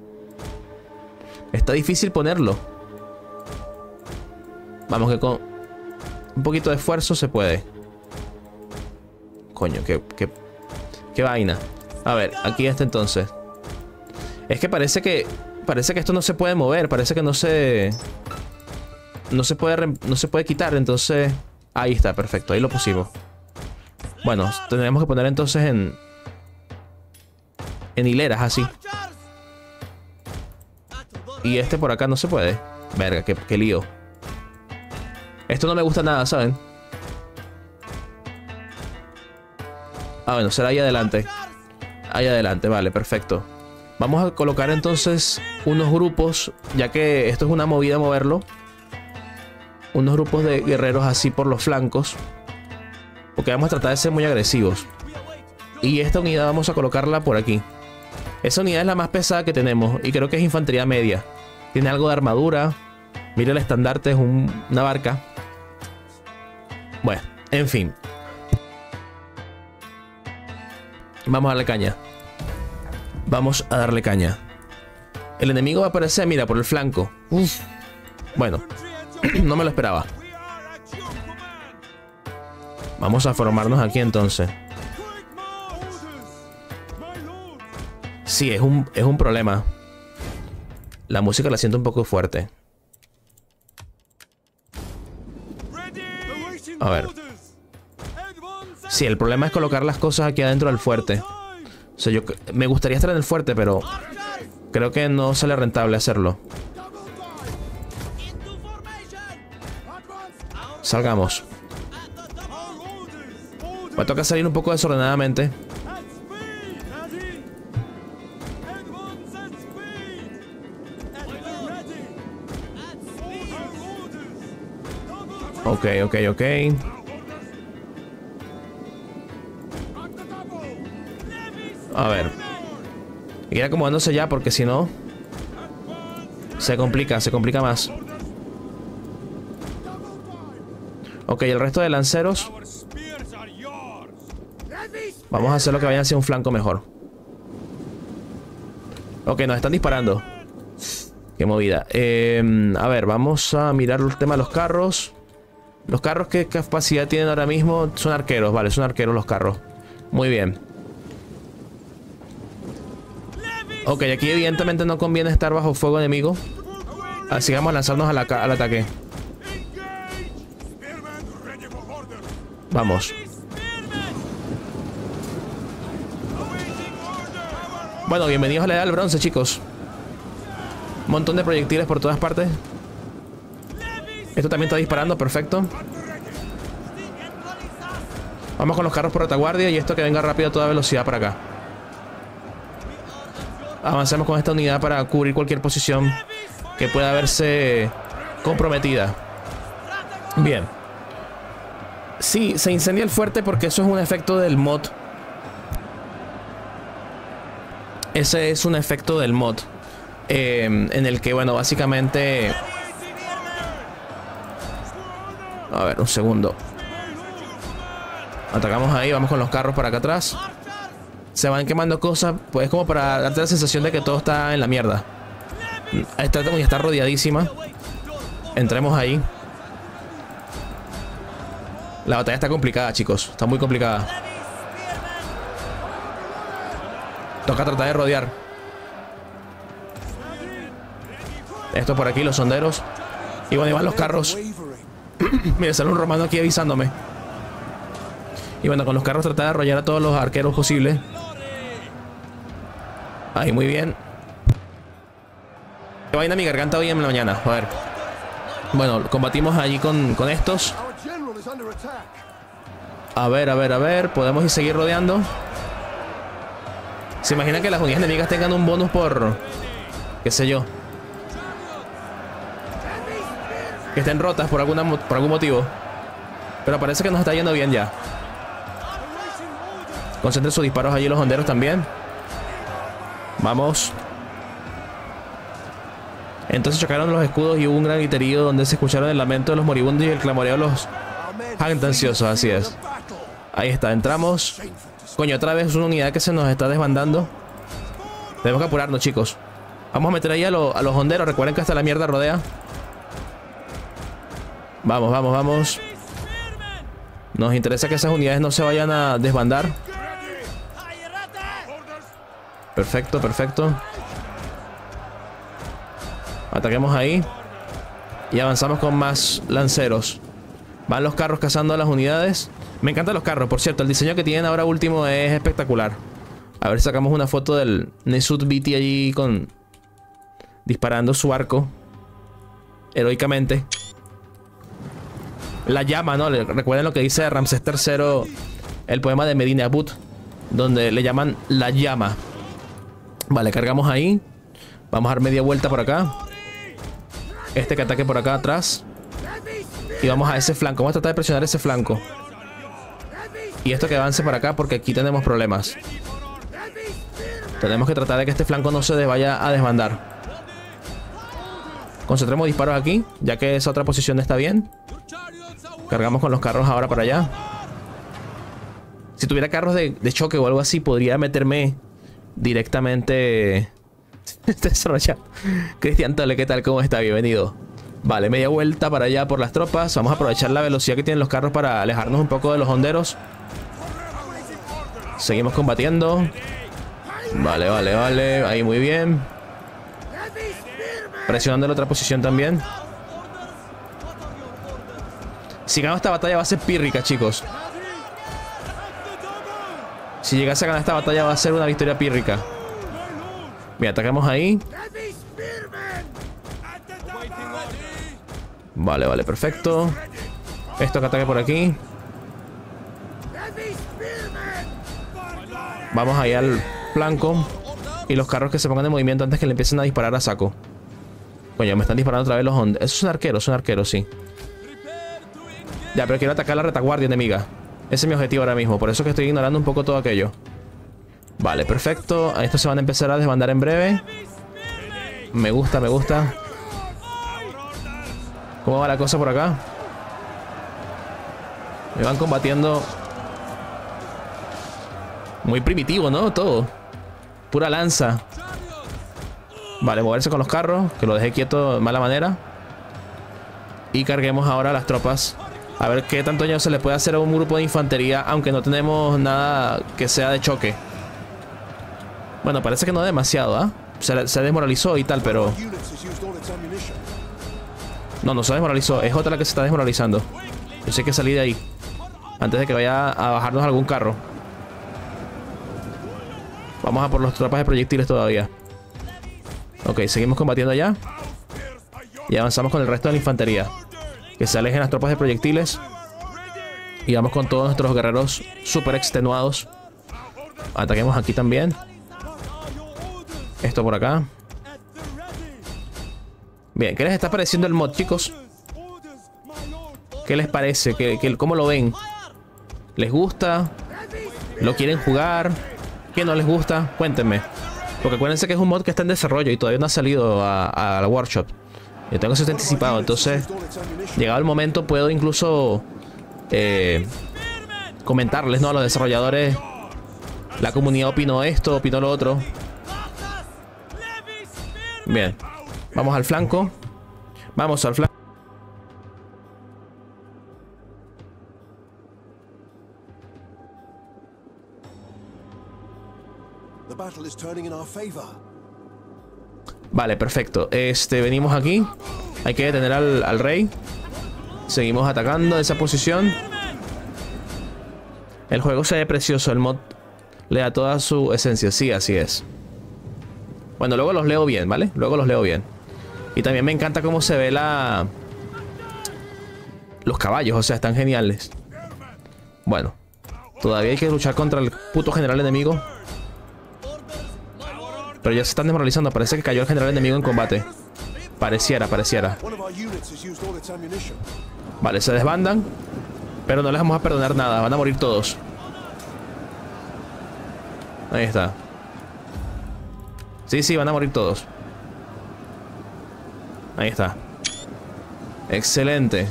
Está difícil ponerlo. Vamos que con un poquito de esfuerzo se puede. Coño, qué vaina. A ver, aquí está entonces. Es que parece que esto no se puede mover. Parece que no se puede quitar. Entonces, ahí está, perfecto. Ahí lo pusimos. Bueno, tendremos que poner entonces en hileras así. Y este por acá no se puede. Verga, qué lío. Esto no me gusta nada, ¿saben? Ah, bueno, será ahí adelante. Ahí adelante, vale, perfecto. Vamos a colocar entonces unos grupos, ya que esto es una movida moverlo. Unos grupos de guerreros así por los flancos. Porque vamos a tratar de ser muy agresivos. Y esta unidad vamos a colocarla por aquí. Esa unidad es la más pesada que tenemos. Y creo que es infantería media. Tiene algo de armadura. Mira el estandarte, es una barca. Bueno, en fin. Vamos a darle caña. Vamos a darle caña. El enemigo va a aparecer, mira, por el flanco. Uf. Bueno, no me lo esperaba. Vamos a formarnos aquí entonces. Sí, es un problema. La música la siento un poco fuerte. A ver. Sí, el problema es colocar las cosas aquí adentro del fuerte. O sea, me gustaría estar en el fuerte, pero creo que no sale rentable hacerlo. Salgamos. Va a tocar salir un poco desordenadamente. Ok. A ver. Ir acomodándose ya porque si no se complica más. Ok, el resto de lanceros vamos a hacer lo que vayan hacia un flanco mejor. Ok, nos están disparando. Qué movida. A ver, vamos a mirar el tema de los carros. Los carros, ¿qué capacidad tienen ahora mismo? Son arqueros, vale, son arqueros los carros. Muy bien. Ok, aquí evidentemente no conviene estar bajo fuego enemigo. Así que vamos a lanzarnos al ataque. Vamos. Bueno, bienvenidos a la edad del bronce, chicos. Un montón de proyectiles por todas partes. Esto también está disparando, perfecto. Vamos con los carros por retaguardia y esto que venga rápido a toda velocidad para acá. Avancemos con esta unidad para cubrir cualquier posición que pueda verse comprometida. Bien. Sí, se incendia el fuerte porque eso es un efecto del mod. Ese es un efecto del mod. En el que, bueno, básicamente... A ver, un segundo. Atacamos ahí, vamos con los carros para acá atrás. Se van quemando cosas, pues como para darte la sensación de que todo está en la mierda. Está rodeadísima. Entremos ahí. La batalla está complicada, chicos. Está muy complicada. Toca tratar de rodear. Esto por aquí, los sonderos. Y bueno, ahí van los carros. Mira, sale un romano aquí avisándome. Y bueno, con los carros tratar de arrollar a todos los arqueros posibles. Ahí, muy bien. ¿Qué vaina mi garganta hoy en la mañana? A ver. Bueno, combatimos allí con estos. A ver. Podemos ir seguir rodeando. ¿Se imaginan que las unidades enemigas tengan un bonus por... qué sé yo? Que estén rotas por algún motivo. Pero parece que nos está yendo bien ya. Concentren sus disparos allí los honderos también. Vamos. Entonces chocaron los escudos y hubo un gran griterío donde se escucharon el lamento de los moribundos y el clamoreo de los jactanciosos, así es. Ahí está, entramos. Coño, otra vez una unidad que se nos está desbandando. Tenemos que apurarnos, chicos. Vamos a meter ahí a los honderos. Recuerden que hasta la mierda rodea. Vamos. Nos interesa que esas unidades no se vayan a desbandar. Perfecto. Ataquemos ahí. Y avanzamos con más lanceros. Van los carros cazando a las unidades. Me encantan los carros, por cierto. El diseño que tienen ahora último es espectacular. A ver si sacamos una foto del Nesut BT allí con... disparando su arco. Heroicamente. La llama, ¿no? Recuerden lo que dice Ramsés III, el poema de Medina Abud, donde le llaman la llama. Vale, cargamos ahí. Vamos a dar media vuelta por acá. Este que ataque por acá atrás. Y vamos a ese flanco. Vamos a tratar de presionar ese flanco. Y esto que avance para acá porque aquí tenemos problemas. Tenemos que tratar de que este flanco no se vaya a desbandar. Concentremos disparos aquí, ya que esa otra posición está bien. Cargamos con los carros ahora para allá. Si tuviera carros de choque o algo así, podría meterme directamente... desarrollar. Cristian Tole, ¿qué tal? ¿Cómo está? Bienvenido. Vale, media vuelta para allá por las tropas. Vamos a aprovechar la velocidad que tienen los carros para alejarnos un poco de los honderos. Seguimos combatiendo. Vale. Ahí muy bien. Presionando la otra posición también. Si gano esta batalla va a ser pírrica, chicos. Si llegase a ganar esta batalla va a ser una victoria pírrica. Mira, atacamos ahí. Vale, perfecto. Esto que ataque por aquí. Vamos ahí al flanco. Y los carros que se pongan en movimiento antes que le empiecen a disparar a saco. Coño, me están disparando otra vez los honderos. Esos son arqueros, sí. Ya, pero quiero atacar la retaguardia enemiga. Ese es mi objetivo ahora mismo. Por eso que estoy ignorando un poco todo aquello. Vale, perfecto. Estos se van a empezar a desbandar en breve. Me gusta. ¿Cómo va la cosa por acá? Me van combatiendo. Muy primitivo, ¿no? Todo. Pura lanza. Vale, moverse con los carros. Que lo dejé quieto de mala manera. Y carguemos ahora las tropas. A ver qué tanto daño se le puede hacer a un grupo de infantería. Aunque no tenemos nada que sea de choque. Bueno, parece que no demasiado, ¿ah? Se desmoralizó y tal, pero... No se desmoralizó. Es otra la que se está desmoralizando. Yo sé que salí de ahí antes de que vaya a bajarnos algún carro. Vamos a por las tropas de proyectiles todavía. Ok, seguimos combatiendo allá. Y avanzamos con el resto de la infantería. Que se alejen las tropas de proyectiles. Y vamos con todos nuestros guerreros súper extenuados. Ataquemos aquí también. Esto por acá. Bien, ¿qué les está pareciendo el mod, chicos? ¿Qué les parece? ¿Cómo lo ven? ¿Les gusta? ¿Lo quieren jugar? ¿Qué no les gusta? Cuéntenme. Porque acuérdense que es un mod que está en desarrollo y todavía no ha salido a la workshop. Yo tengo que ser anticipado, entonces llegado el momento puedo incluso comentarles, ¿no? A los desarrolladores. La comunidad opinó esto, opinó lo otro. Bien. Vamos al flanco. Vamos al flanco. Vale, perfecto. Venimos aquí. Hay que detener al rey. Seguimos atacando de esa posición. El juego se ve precioso. El mod le da toda su esencia. Sí, así es. Bueno, luego los leo bien, ¿vale? Luego los leo bien. Y también me encanta cómo se ve los caballos, o sea, están geniales. Bueno, todavía hay que luchar contra el puto general enemigo. Pero ya se están desmoralizando. Parece que cayó el general enemigo en combate. Pareciera. Vale, se desbandan. Pero no les vamos a perdonar nada. Van a morir todos. Ahí está. Sí, van a morir todos. Ahí está. Excelente.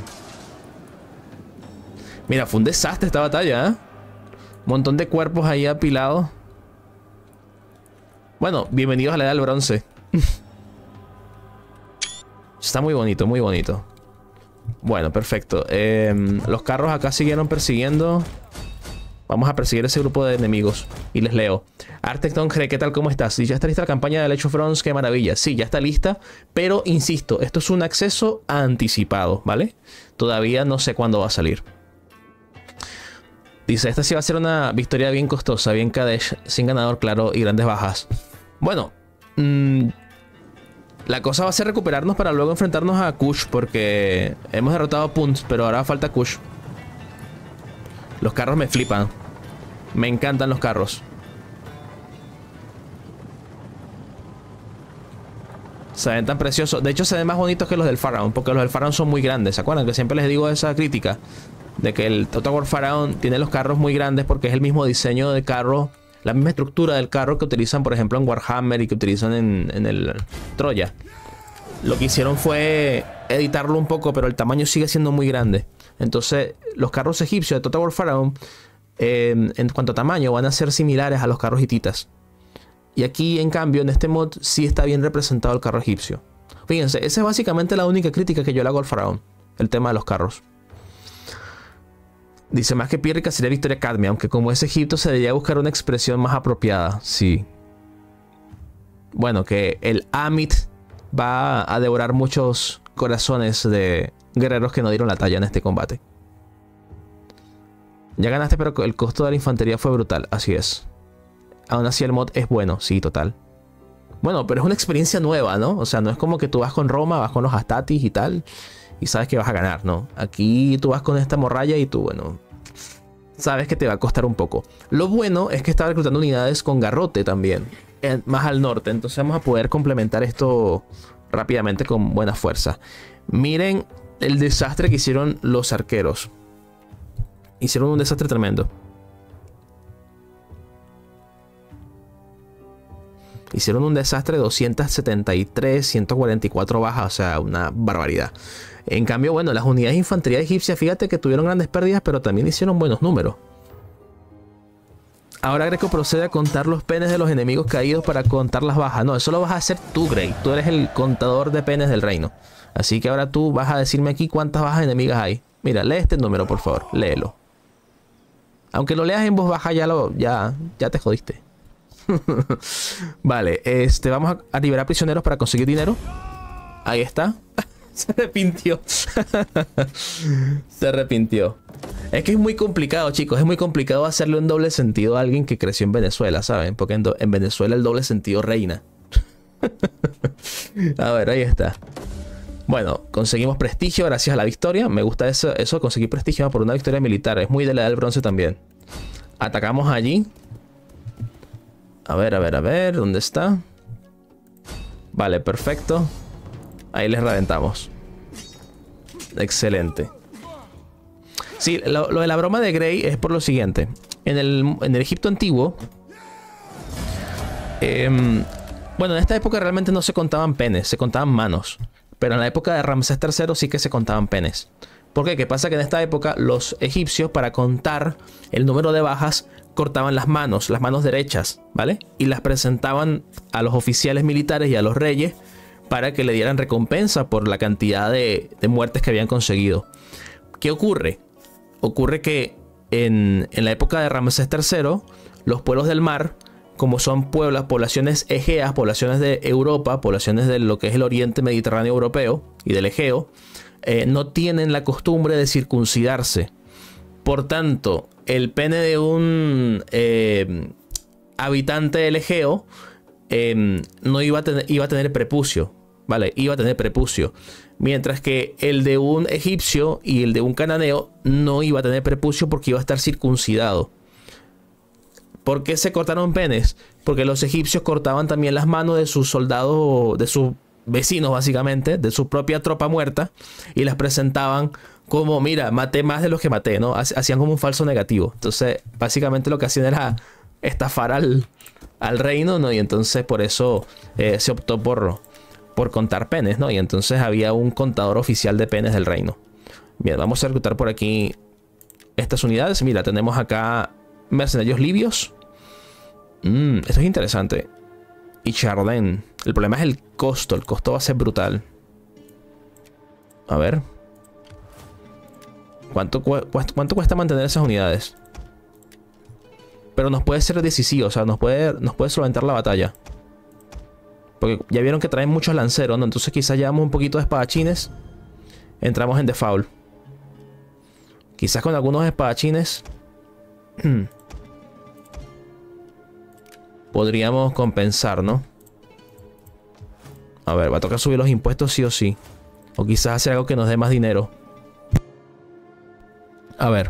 Mira, fue un desastre esta batalla, ¿eh? Un montón de cuerpos ahí apilados. Bueno, bienvenidos a la edad del bronce. Está muy bonito, muy bonito. Bueno, perfecto. Los carros acá siguieron persiguiendo. Vamos a perseguir ese grupo de enemigos. Y les leo. Artecton, ¿qué tal? ¿Cómo estás? Si ya está lista la campaña de Age of Thrones, qué maravilla. Sí, ya está lista. Pero, insisto, esto es un acceso anticipado, ¿vale? Todavía no sé cuándo va a salir. Dice, esta sí va a ser una victoria bien costosa, bien Kadesh, sin ganador claro y grandes bajas. Bueno, la cosa va a ser recuperarnos para luego enfrentarnos a Kush, porque hemos derrotado a Punt, pero ahora falta Kush. Los carros me flipan. Me encantan los carros. Se ven tan preciosos. De hecho, se ven más bonitos que los del Pharaon, porque los del Pharaon son muy grandes. ¿Se acuerdan? Que siempre les digo esa crítica de que el Total War Pharaon tiene los carros muy grandes porque es el mismo diseño de carro, la misma estructura del carro que utilizan, por ejemplo, en Warhammer y que utilizan en el Troya. Lo que hicieron fue editarlo un poco, pero el tamaño sigue siendo muy grande. Entonces, los carros egipcios de Total War Pharaon, en cuanto a tamaño, van a ser similares a los carros hititas. Y aquí, en cambio, en este mod, sí está bien representado el carro egipcio. Fíjense, esa es básicamente la única crítica que yo le hago al Pharaon, el tema de los carros. Dice, más que pírrica sería victoria cadmia, aunque como es Egipto se debería buscar una expresión más apropiada. Sí. Bueno, que el Amit va a devorar muchos corazones de guerreros que no dieron la talla en este combate. Ya ganaste, pero el costo de la infantería fue brutal. Así es. Aún así el mod es bueno, sí, total. Bueno, pero es una experiencia nueva, ¿no? O sea, no es como que tú vas con Roma, vas con los Astatis y tal, y sabes que vas a ganar, ¿no? Aquí tú vas con esta morralla y tú, bueno, sabes que te va a costar un poco. Lo bueno es que está reclutando unidades con garrote también, más al norte. Entonces vamos a poder complementar esto rápidamente con buena fuerza. Miren el desastre que hicieron los arqueros. Hicieron un desastre tremendo. Hicieron un desastre de 273, 144 bajas, o sea, una barbaridad. En cambio, bueno, las unidades de infantería egipcia, fíjate que tuvieron grandes pérdidas, pero también hicieron buenos números. Ahora Greco procede a contar los penes de los enemigos caídos para contar las bajas. No, eso lo vas a hacer tú, Grey. Tú eres el contador de penes del reino. Así que ahora tú vas a decirme aquí cuántas bajas enemigas hay. Mira, lee este número, por favor. Léelo. Aunque lo leas en voz baja, ya te jodiste. Vale, vamos a liberar prisioneros para conseguir dinero. Ahí está. Se arrepintió. Se arrepintió. Es que es muy complicado, chicos. Es muy complicado hacerle un doble sentido a alguien que creció en Venezuela, ¿saben? Porque en Venezuela el doble sentido reina. A ver, ahí está. Bueno, conseguimos prestigio gracias a la victoria. Me gusta eso, conseguir prestigio por una victoria militar. Es muy de la edad del bronce también. Atacamos allí. A ver, ¿dónde está? Vale, perfecto. Ahí les reventamos. Excelente. Sí, lo de la broma de Grey es por lo siguiente. En el Egipto antiguo... bueno, en esta época realmente no se contaban penes, se contaban manos. Pero en la época de Ramsés III sí que se contaban penes. ¿Por qué? ¿Qué pasa? Que en esta época los egipcios, para contar el número de bajas, cortaban las manos derechas, ¿vale? Y las presentaban a los oficiales militares y a los reyes para que le dieran recompensa por la cantidad de muertes que habían conseguido. ¿Qué ocurre? Ocurre que en la época de Ramsés III, los pueblos del mar, como son poblaciones egeas, poblaciones de Europa, poblaciones de lo que es el oriente mediterráneo europeo y del Egeo, no tienen la costumbre de circuncidarse. Por tanto, el pene de un habitante del Egeo no iba a tener prepucio, ¿vale? Iba a tener prepucio. Mientras que el de un egipcio y el de un cananeo no iba a tener prepucio porque iba a estar circuncidado. ¿Por qué se cortaron penes? Porque los egipcios cortaban también las manos de sus soldados, de sus vecinos básicamente, de su propia tropa muerta, y las presentaban como, mira, maté más de los que maté, ¿no? Hacían como un falso negativo. Entonces, básicamente lo que hacían era estafar al reino, ¿no? Y entonces por eso se optó por contar penes, ¿no? Y entonces había un contador oficial de penes del reino. Bien, vamos a reclutar por aquí estas unidades. Mira, tenemos acá mercenarios libios. Esto es interesante. Y Chardin. El problema es el costo. El costo va a ser brutal. A ver. ¿Cuánto cuesta mantener esas unidades? Pero nos puede ser decisivo. O sea, nos puede solventar la batalla. Porque ya vieron que traen muchos lanceros, ¿no? Entonces quizás llevamos un poquito de espadachines. Entramos en default. Quizás con algunos espadachines podríamos compensar, ¿no? A ver, va a tocar subir los impuestos sí o sí. O quizás hacer algo que nos dé más dinero. A ver.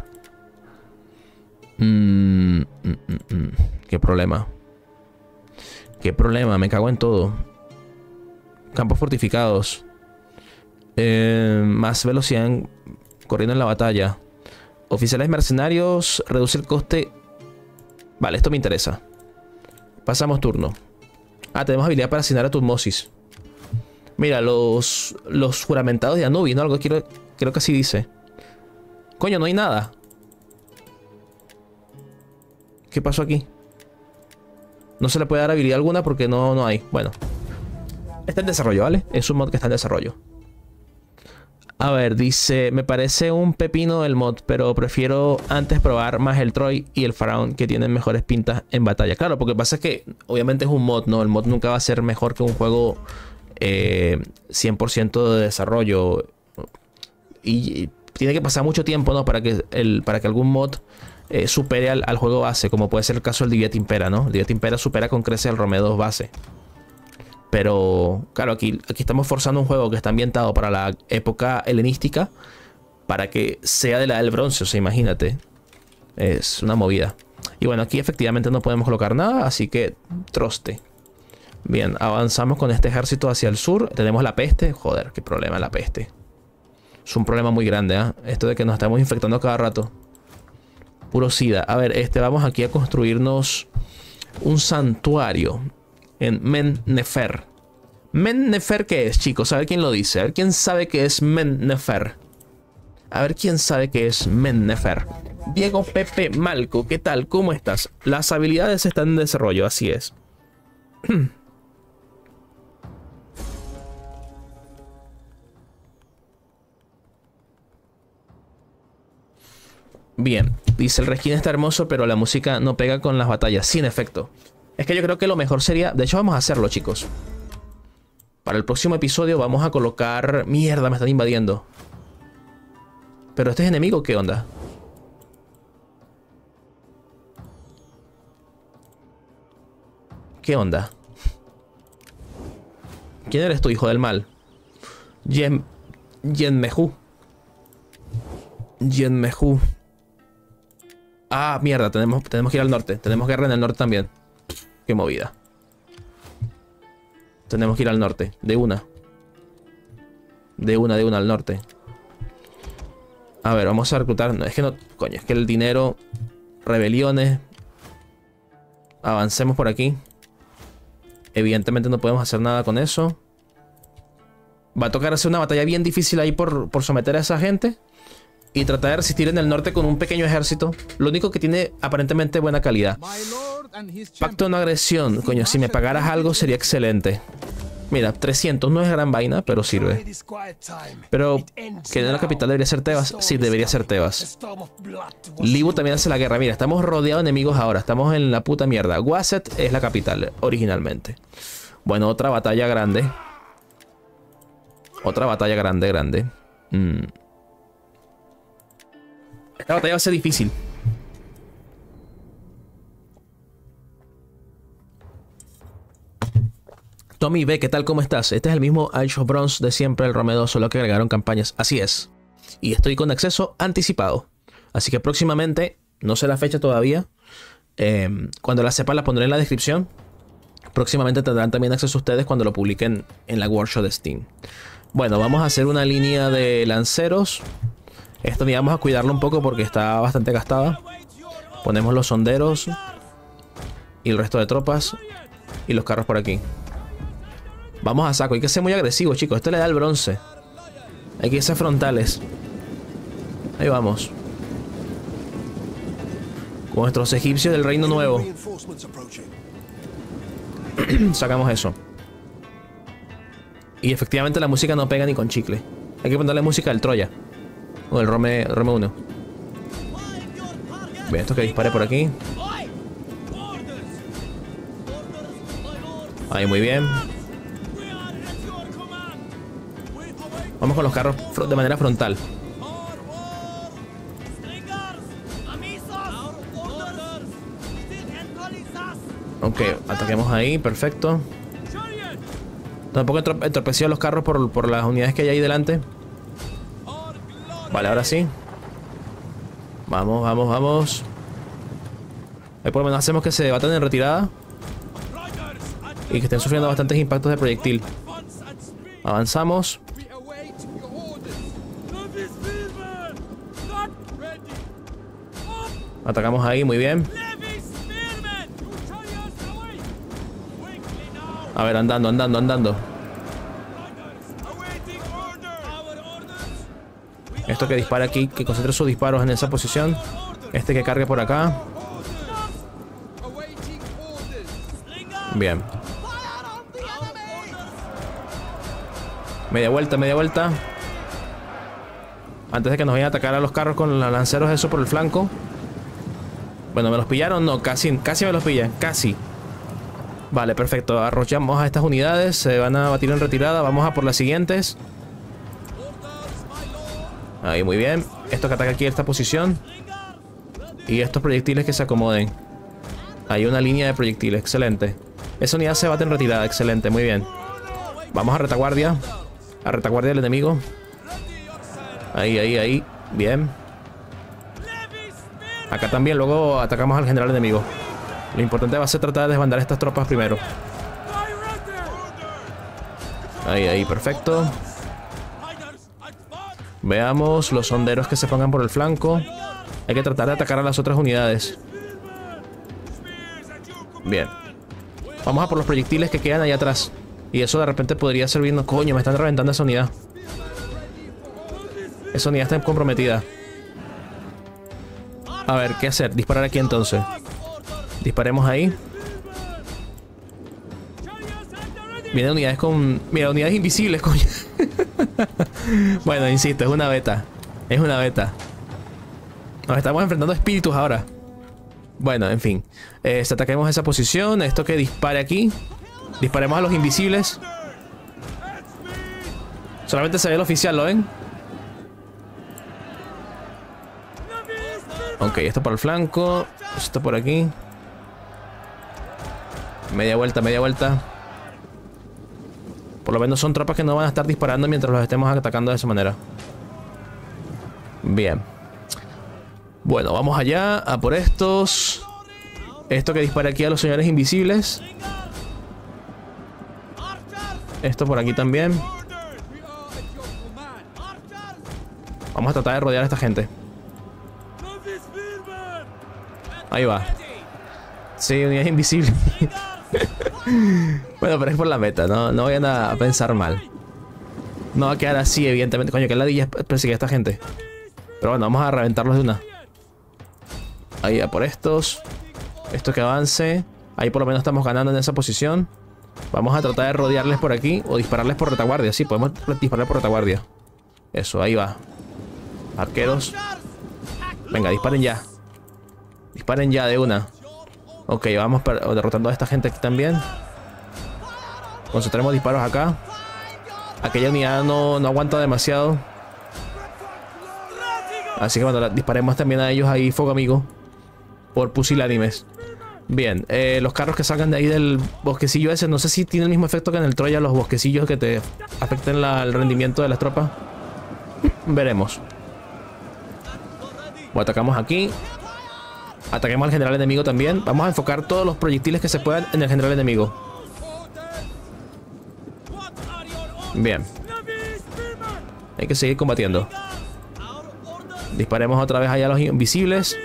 ¿Qué problema? ¿Qué problema? Me cago en todo. Campos fortificados. Más velocidad corriendo en la batalla. Oficiales mercenarios. Reduce el coste. Vale, esto me interesa. Pasamos turno. Ah, tenemos habilidad para asignar a Tutmosis. Mira, los juramentados de Anubis, ¿no? Algo creo que así dice. Coño, no hay nada. ¿Qué pasó aquí? No se le puede dar habilidad alguna porque no hay. Bueno. Está en desarrollo, ¿vale? Es un mod que está en desarrollo. A ver, dice... Me parece un pepino el mod, pero prefiero antes probar más el Troy y el Faraón, que tienen mejores pintas en batalla. Claro, porque pasa que obviamente es un mod, ¿no? El mod nunca va a ser mejor que un juego 100% de desarrollo. Y tiene que pasar mucho tiempo, ¿no? Para que algún mod supere al juego base, como puede ser el caso del Diviat Impera, ¿no? El Diviat Impera supera con creces el Rome 2 base. Pero, claro, aquí estamos forzando un juego que está ambientado para la época helenística para que sea de la del bronce, o sea, imagínate. Es una movida. Y bueno, aquí efectivamente no podemos colocar nada, así que troste. Bien, avanzamos con este ejército hacia el sur. Tenemos la peste. Joder, qué problema la peste. Es un problema muy grande, ¿eh? Esto de que nos estamos infectando cada rato. Puro sida. A ver, vamos aquí a construirnos un santuario en Men Nefer. Men Nefer, ¿qué es, chicos? A ver quién lo dice. A ver quién sabe qué es Men Nefer. A ver quién sabe qué es Men Nefer. Diego Pepe Malco, ¿qué tal? ¿Cómo estás? Las habilidades están en desarrollo, así es. Bien, dice el reskin está hermoso, pero la música no pega con las batallas. Sin efecto. Es que yo creo que lo mejor sería... De hecho, vamos a hacerlo, chicos. Para el próximo episodio vamos a colocar... Mierda, me están invadiendo. ¿Pero este es enemigo? ¿Qué onda? ¿Qué onda? ¿Quién eres tú, hijo del mal? Yenmehu. Yenmehu. Ah, mierda, tenemos que ir al norte. Tenemos guerra en el norte también. Qué movida. Tenemos que ir al norte. De una al norte. A ver, vamos a reclutar. No, es que no... Coño, es que el dinero... Rebeliones. Avancemos por aquí. Evidentemente no podemos hacer nada con eso. Va a tocar hacer una batalla bien difícil ahí por someter a esa gente. Y tratar de resistir en el norte con un pequeño ejército. Lo único que tiene aparentemente buena calidad. Pacto de no agresión. Coño, si me pagaras algo sería excelente. Mira, 300 no es gran vaina, pero sirve. Pero, ¿que en la capital debería ser Tebas? Sí, debería ser Tebas. Libu también hace la guerra. Mira, estamos rodeados de enemigos ahora. Estamos en la puta mierda. Waset es la capital, originalmente. Bueno, otra batalla grande. Otra batalla grande. Esta batalla va a ser difícil. Tommy B, ¿qué tal? ¿Cómo estás? Este es el mismo Age of Bronze de siempre, el Romedo, solo que agregaron campañas. Así es. Y estoy con acceso anticipado. Así que próximamente, no sé la fecha todavía. Cuando la sepa la pondré en la descripción. Próximamente tendrán también acceso ustedes cuando lo publiquen en la workshop de Steam. Bueno, vamos a hacer una línea de lanceros. Esto ni vamos a cuidarlo un poco porque está bastante gastada. Ponemos los sonderos. Y el resto de tropas. Y los carros por aquí. Vamos a saco. Hay que ser muy agresivo, chicos. Esto le da el bronce. Hay que ser frontales. Ahí vamos. Con nuestros egipcios del Reino Nuevo. Sacamos eso. Y efectivamente la música no pega ni con chicle. Hay que ponerle música del Troya. O el Rome 1. Bien, esto que dispare por aquí. Ahí, muy bien. Vamos con los carros de manera frontal. Ok, ataquemos ahí, perfecto. Tampoco entorpecido los carros por las unidades que hay ahí delante. Vale, ahora sí. Vamos. Ahí por lo menos hacemos que se debatan en retirada. Y que estén sufriendo bastantes impactos de proyectil. Avanzamos. Atacamos ahí, muy bien. A ver, andando. Esto que dispara aquí, que concentre sus disparos en esa posición. Este que cargue por acá. Bien. Media vuelta. Antes de que nos vayan a atacar a los carros con los lanceros eso por el flanco. Bueno, ¿me los pillaron? No, casi me los pillan, casi. Vale, perfecto. Arrochamos a estas unidades. Se van a batir en retirada. Vamos a por las siguientes. Ahí, muy bien. Esto que ataca aquí esta posición. Y estos proyectiles que se acomoden. Hay una línea de proyectiles, excelente. Esa unidad se bate en retirada, excelente, muy bien. Vamos a retaguardia. A retaguardia del enemigo. Ahí, bien. Acá también, luego atacamos al general enemigo. Lo importante va a ser tratar de desbandar estas tropas primero. Ahí, perfecto. Veamos los sonderos que se pongan por el flanco. Hay que tratar de atacar a las otras unidades. Bien. Vamos a por los proyectiles que quedan allá atrás. Y eso de repente podría servirnos. Coño, me están reventando esa unidad. Esa unidad está comprometida. A ver, ¿qué hacer? Disparar aquí entonces. Disparemos ahí. Vienen unidades con... Mira, unidades invisibles, coño. Bueno, insisto, es una beta. Es una beta. Nos estamos enfrentando a espíritus ahora. Bueno, en fin. Ataquemos esa posición. Esto que dispare aquí. Disparemos a los invisibles. Solamente se ve el oficial, ¿lo ven? Ok, esto por el flanco. Esto por aquí. Media vuelta. Por lo menos son tropas que no van a estar disparando mientras los estemos atacando de esa manera. Bien. Bueno, vamos allá a por estos. Esto que dispara aquí a los señores invisibles. Esto por aquí también. Vamos a tratar de rodear a esta gente. Ahí va. Sí, unidad invisible. Bueno, pero es por la meta, no vayan a pensar mal. No va a quedar así, evidentemente. Coño, que ladilla persigue a esta gente. Pero bueno, vamos a reventarlos de una. Ahí a por estos. Esto que avance. Ahí por lo menos estamos ganando en esa posición. Vamos a tratar de rodearles por aquí o dispararles por retaguardia. Sí, podemos disparar por retaguardia. Eso, ahí va. Arqueros. Venga, disparen ya. Disparen ya de una. Ok, vamos derrotando a esta gente aquí también. Concentremos disparos acá. Aquella unidad no aguanta demasiado. Así que cuando disparemos también a ellos ahí, fuego amigo. Por pusilánimes. Bien, los carros que salgan de ahí del bosquecillo ese, no sé si tiene el mismo efecto que en el Troya, los bosquecillos que te afecten el rendimiento de las tropas. Veremos. O atacamos aquí. Ataquemos al general enemigo también. Vamos a enfocar todos los proyectiles que se puedan en el general enemigo. Bien. Hay que seguir combatiendo. Disparemos otra vez allá a los invisibles.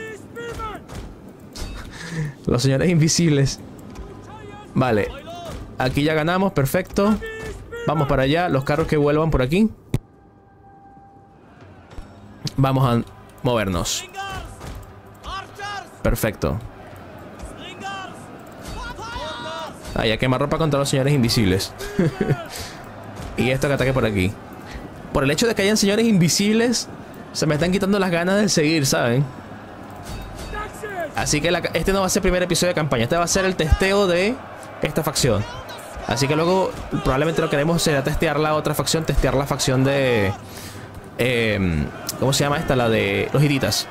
Los señores invisibles. Vale. Aquí ya ganamos, perfecto. Vamos para allá, los carros que vuelvan por aquí. Vamos a movernos. Perfecto. Ahí a quemar ropa contra los señores invisibles. Y esto que ataque por aquí. Por el hecho de que hayan señores invisibles, se me están quitando las ganas de seguir, ¿saben? Así que este no va a ser el primer episodio de campaña. Este va a ser el testeo de esta facción. Así que luego probablemente lo que queremos será testear la otra facción. Testear la facción de... ¿cómo se llama esta? La de los hititas.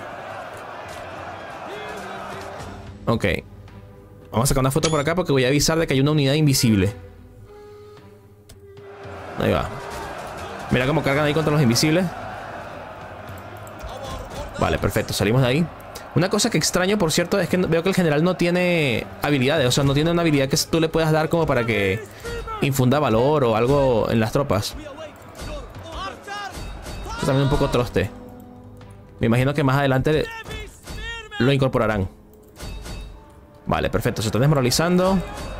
Ok. Vamos a sacar una foto por acá porque voy a avisar de que hay una unidad invisible. Ahí va. Mira cómo cargan ahí contra los invisibles. Vale, perfecto. Salimos de ahí. Una cosa que extraño, por cierto, es que veo que el general no tiene habilidades. O sea, no tiene una habilidad que tú le puedas dar como para que infunda valor o algo en las tropas. Esto también un poco troste. Me imagino que más adelante lo incorporarán. Vale, perfecto. Se están desmoralizando.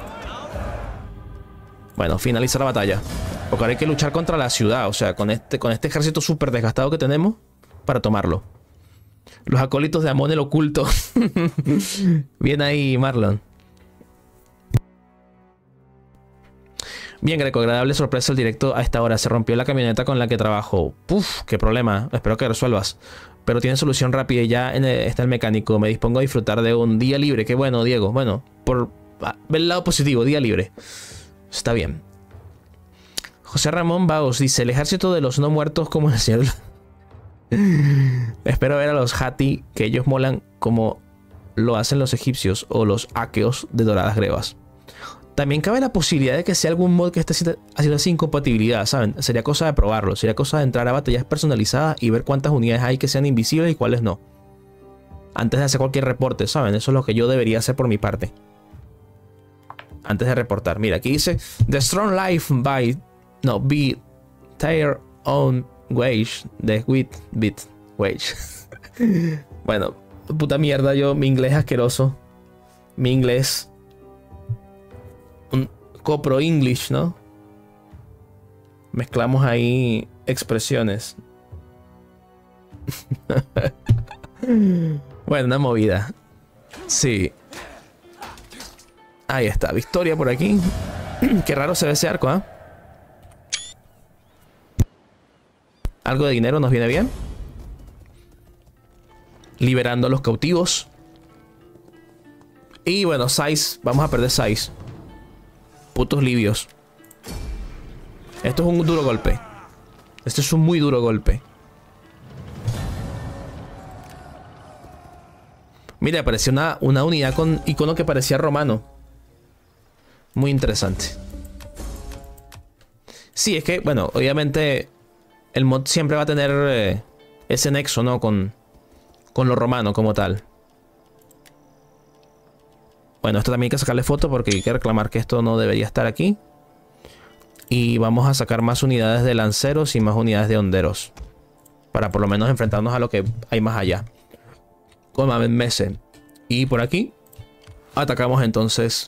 Bueno, finaliza la batalla. Porque ahora hay que luchar contra la ciudad. O sea, con este ejército súper desgastado que tenemos para tomarlo. Los acólitos de Amon el Oculto. Bien ahí, Marlon. Bien, Greco, agradable sorpresa el directo a esta hora. Se rompió la camioneta con la que trabajo. Puf, qué problema. Espero que resuelvas. Pero tiene solución rápida y ya está el mecánico. Me dispongo a disfrutar de un día libre. Qué bueno, Diego. Bueno, por ver el lado positivo, día libre. Está bien. José Ramón Baos dice: el ejército de los no muertos como el señor. Espero ver a los Hati, que ellos molan como lo hacen los egipcios o los aqueos de Doradas Grebas. También cabe la posibilidad de que sea algún mod que esté haciendo esa incompatibilidad, ¿saben? Sería cosa de probarlo, sería cosa de entrar a batallas personalizadas y ver cuántas unidades hay que sean invisibles y cuáles no. Antes de hacer cualquier reporte, ¿saben? Eso es lo que yo debería hacer por mi parte. Antes de reportar. Mira, aquí dice: The Strong Life by... No, be their own wage. The with bit wage. Bueno, puta mierda, mi inglés asqueroso. Mi inglés... Un copro English, ¿no? Mezclamos ahí expresiones. Bueno, una movida. Sí. Ahí está, victoria por aquí. Qué raro se ve ese arco, ¿ah? Algo de dinero nos viene bien. Liberando a los cautivos. Y bueno, Sais. Vamos a perder Sais. Putos libios. Esto es un duro golpe. Esto es un muy duro golpe. Mira, apareció una unidad con icono que parecía romano. Muy interesante. Sí, es que, bueno, obviamente el mod siempre va a tener ese nexo, ¿no? Con lo romano como tal. Bueno, esto también hay que sacarle foto porque hay que reclamar que esto no debería estar aquí. Y vamos a sacar más unidades de lanceros y más unidades de honderos. Para por lo menos enfrentarnos a lo que hay más allá. Con Maven Mese. Y por aquí atacamos entonces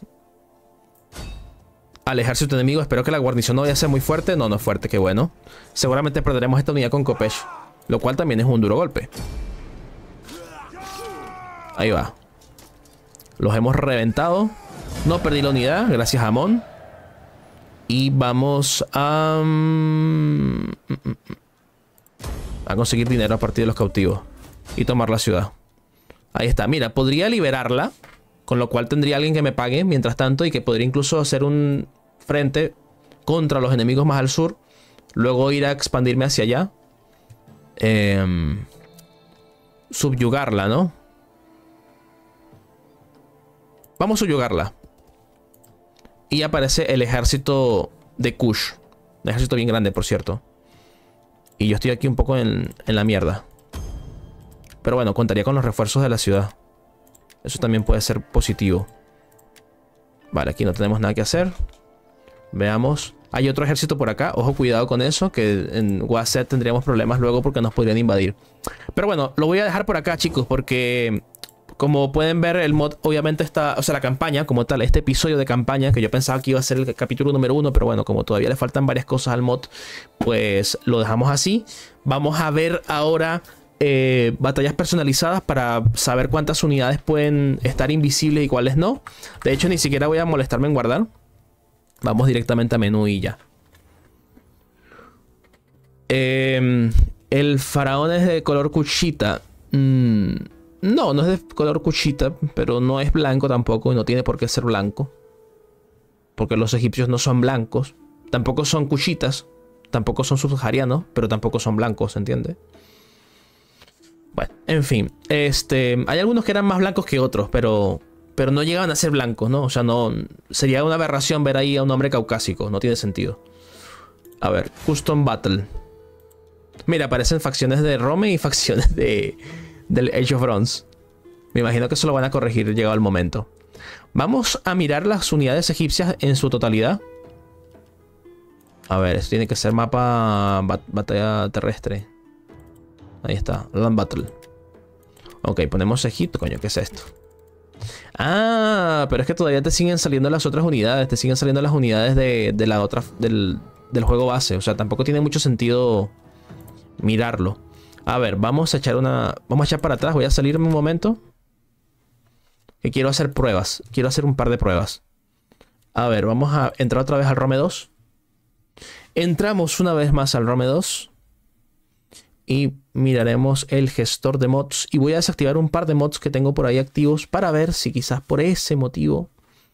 al ejército enemigo. Espero que la guarnición no vaya a ser muy fuerte. No, no es fuerte, qué bueno. Seguramente perderemos esta unidad con Khopesh, lo cual también es un duro golpe. Ahí va. Los hemos reventado. No perdí la unidad, gracias a Amon. Y vamos a conseguir dinero a partir de los cautivos y tomar la ciudad. Ahí está, mira, podría liberarla, con lo cual tendría alguien que me pague mientras tanto y que podría incluso hacer un frente contra los enemigos más al sur. Luego ir a expandirme hacia allá. Subyugarla, ¿no? Vamos a subyugarla. Y aparece el ejército de Kush. Un ejército bien grande, por cierto. Y yo estoy aquí un poco en la mierda. Pero bueno, contaría con los refuerzos de la ciudad. Eso también puede ser positivo. Vale, aquí no tenemos nada que hacer. Veamos. Hay otro ejército por acá. Ojo, cuidado con eso, que en Waset tendríamos problemas luego porque nos podrían invadir. Pero bueno, lo voy a dejar por acá, chicos, porque como pueden ver, el mod obviamente está... O sea, la campaña como tal, este episodio de campaña, que yo pensaba que iba a ser el capítulo número 1, pero bueno, como todavía le faltan varias cosas al mod, pues lo dejamos así. Vamos a ver ahora batallas personalizadas para saber cuántas unidades pueden estar invisibles y cuáles no. De hecho, ni siquiera voy a molestarme en guardar. Vamos directamente a menú y ya. El faraón es de color cuchita. No, no es de color cuchita, pero no es blanco tampoco y no tiene por qué ser blanco. Porque los egipcios no son blancos. Tampoco son cuchitas. Tampoco son subsaharianos, pero tampoco son blancos, ¿se entiende? Bueno, en fin. Hay algunos que eran más blancos que otros, pero no llegaban a ser blancos, ¿no? O sea, no... Sería una aberración ver ahí a un hombre caucásico. No tiene sentido. A ver, Custom Battle. Mira, aparecen facciones de Rome y facciones del Age of Bronze. Me imagino que eso lo van a corregir llegado el momento. Vamos a mirar las unidades egipcias en su totalidad. A ver, esto tiene que ser mapa batalla terrestre. Ahí está, Land Battle. Ok, ponemos Egipto. Coño, ¿qué es esto? Ah, pero es que todavía te siguen saliendo las otras unidades. Te siguen saliendo las unidades de la otra del juego base. O sea, tampoco tiene mucho sentido mirarlo. A ver, vamos a echar para atrás. Voy a salirme un momento. Que quiero hacer pruebas. Quiero hacer un par de pruebas. A ver, vamos a entrar otra vez al Rome 2. Entramos una vez más al Rome 2. Y miraremos el gestor de mods. Y voy a desactivar un par de mods que tengo por ahí activos. Para ver si quizás por ese motivo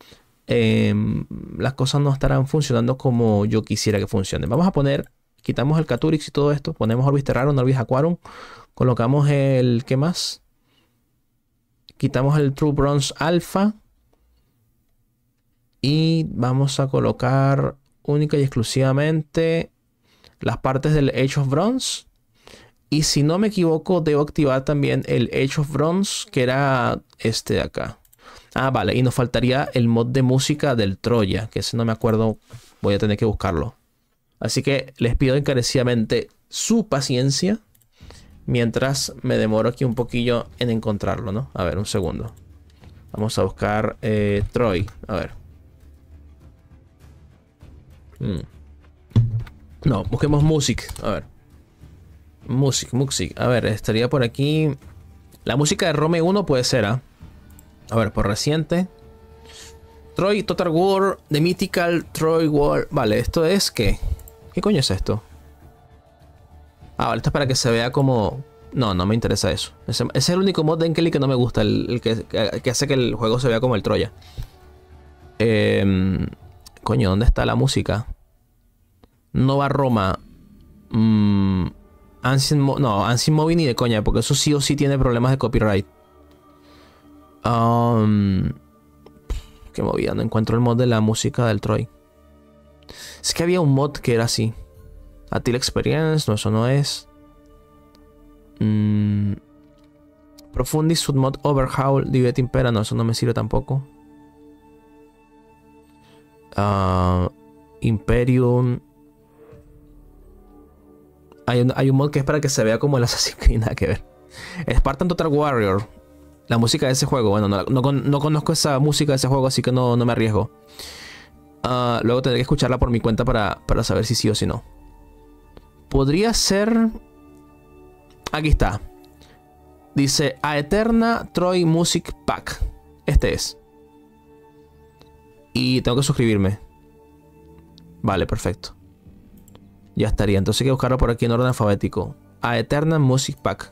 las cosas no estarán funcionando como yo quisiera que funcionen. Vamos a poner... Quitamos el Caturix y todo esto. Ponemos Orbis Terrarum, Orbis Aquarum. Colocamos el... ¿Qué más? Quitamos el True Bronze Alpha. Y vamos a colocar única y exclusivamente las partes del Age of Bronze. Y si no me equivoco, debo activar también el Age of Bronze, que era este de acá. Ah, vale. Y nos faltaría el mod de música del Troya, que ese no me acuerdo. Voy a tener que buscarlo. Así que les pido encarecidamente su paciencia mientras me demoro aquí un poquillo en encontrarlo, ¿no? A ver, un segundo. Vamos a buscar Troy. A ver. No, busquemos Music. A ver. Music. A ver, estaría por aquí. La música de Rome 1 puede ser, ¿ah? A ver, por reciente. Troy Total War, The Mythical Troy War. Vale, ¿esto es qué? ¿Qué coño es esto? Ah, vale, esto es para que se vea como... No, no me interesa eso. Ese es el único mod de Enkeli que no me gusta. El que hace que el juego se vea como el Troya. Coño, ¿dónde está la música? Nova Roma. Ancient Movie ni de coña, porque eso sí o sí tiene problemas de copyright. Qué movida, no encuentro el mod de la música del Troy. Es que había un mod que era así. Atil Experience, no, eso no es. Profundis Submod Overhaul Divet Impera, no, eso no me sirve tampoco. Imperium. Hay un mod que es para que se vea como el Assassin's Creed, nada que ver. Spartan Total Warrior. La música de ese juego. Bueno, no conozco esa música de ese juego, así que no me arriesgo. Luego tendré que escucharla por mi cuenta para saber si sí o si no. Podría ser... Aquí está. Dice Aeterna Troy Music Pack. Este es. Y tengo que suscribirme. Vale, perfecto. Ya estaría. Entonces hay que buscarlo por aquí en orden alfabético. Aeterna Music Pack.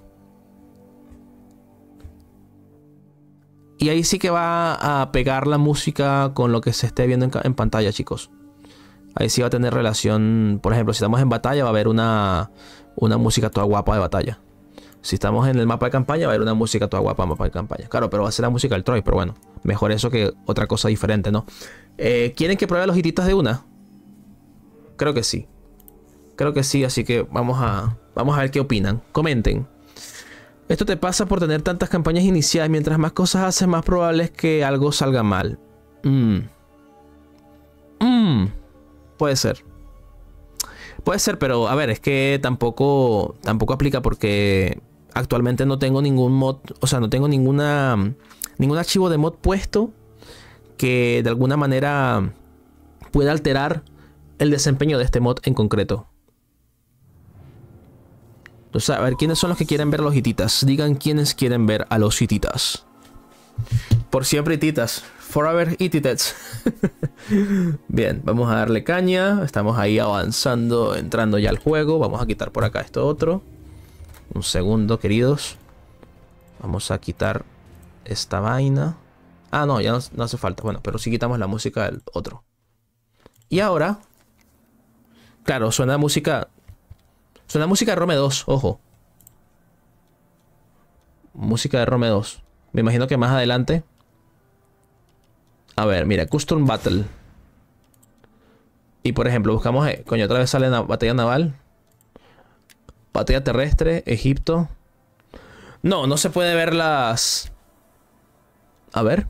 Y ahí sí que va a pegar la música con lo que se esté viendo en pantalla, chicos. Ahí sí va a tener relación. Por ejemplo, si estamos en batalla va a haber una música toda guapa de batalla. Si estamos en el mapa de campaña va a haber una música toda guapa de mapa de campaña. Claro, pero va a ser la música del Troy, pero bueno. Mejor eso que otra cosa diferente, ¿no? ¿Quieren que pruebe los hititas de una? Creo que sí. Creo que sí, así que vamos a ver qué opinan. Comenten. Esto te pasa por tener tantas campañas iniciadas. Mientras más cosas haces, más probable es que algo salga mal. Puede ser. Puede ser, pero a ver, es que tampoco aplica porque actualmente no tengo ningún mod. O sea, no tengo ningún archivo de mod puesto que de alguna manera pueda alterar el desempeño de este mod en concreto. Entonces, a ver, ¿quiénes son los que quieren ver a los hititas? Digan quiénes quieren ver a los hititas. Por siempre hititas. Forever hititas. Bien, vamos a darle caña. Estamos ahí avanzando, entrando ya al juego. Vamos a quitar por acá esto otro. Un segundo, queridos. Vamos a quitar esta vaina. Ah, no, ya no hace falta. Bueno, pero sí quitamos la música del otro. Y ahora... Claro, suena música... Suena música de Rome 2, ojo. Música de Rome 2. Me imagino que más adelante. A ver, mira, Custom Battle. Y por ejemplo, buscamos... coño, otra vez sale batalla naval. Batalla terrestre, Egipto. No se puede ver las... A ver.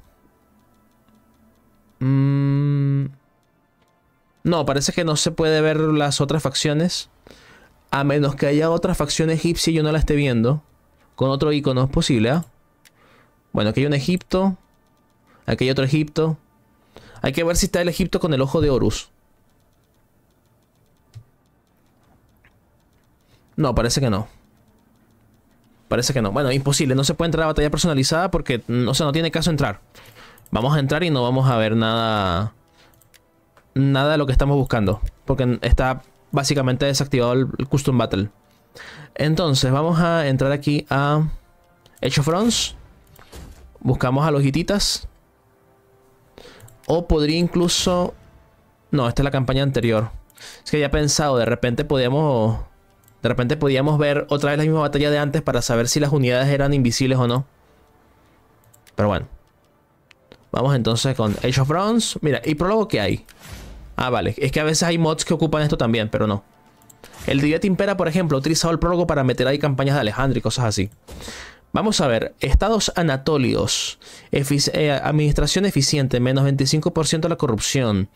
No, parece que no se puede ver las otras facciones. A menos que haya otra facción egipcia y yo no la esté viendo. Con otro icono es posible, ¿ah? Bueno, aquí hay un Egipto. Aquí hay otro Egipto. Hay que ver si está el Egipto con el ojo de Horus. No, parece que no. Parece que no. Bueno, imposible. No se puede entrar a batalla personalizada porque, o sea, no tiene caso entrar. Vamos a entrar y no vamos a ver nada... Nada de lo que estamos buscando. Porque está... Básicamente desactivado el Custom Battle. Entonces vamos a entrar aquí a Age of Bronze. Buscamos a los hititas. O podría incluso... No, esta es la campaña anterior. Es que ya he pensado, de repente podíamos ver otra vez la misma batalla de antes para saber si las unidades eran invisibles o no. Pero bueno. Vamos entonces con Age of Bronze. Mira, ¿y prólogo qué hay? Ah, vale. Es que a veces hay mods que ocupan esto también, pero no. El Divet Impera, por ejemplo, ha utilizado el prólogo para meter ahí campañas de Alejandro y cosas así. Vamos a ver. Estados Anatolios. Administración eficiente. Menos 25% de la corrupción.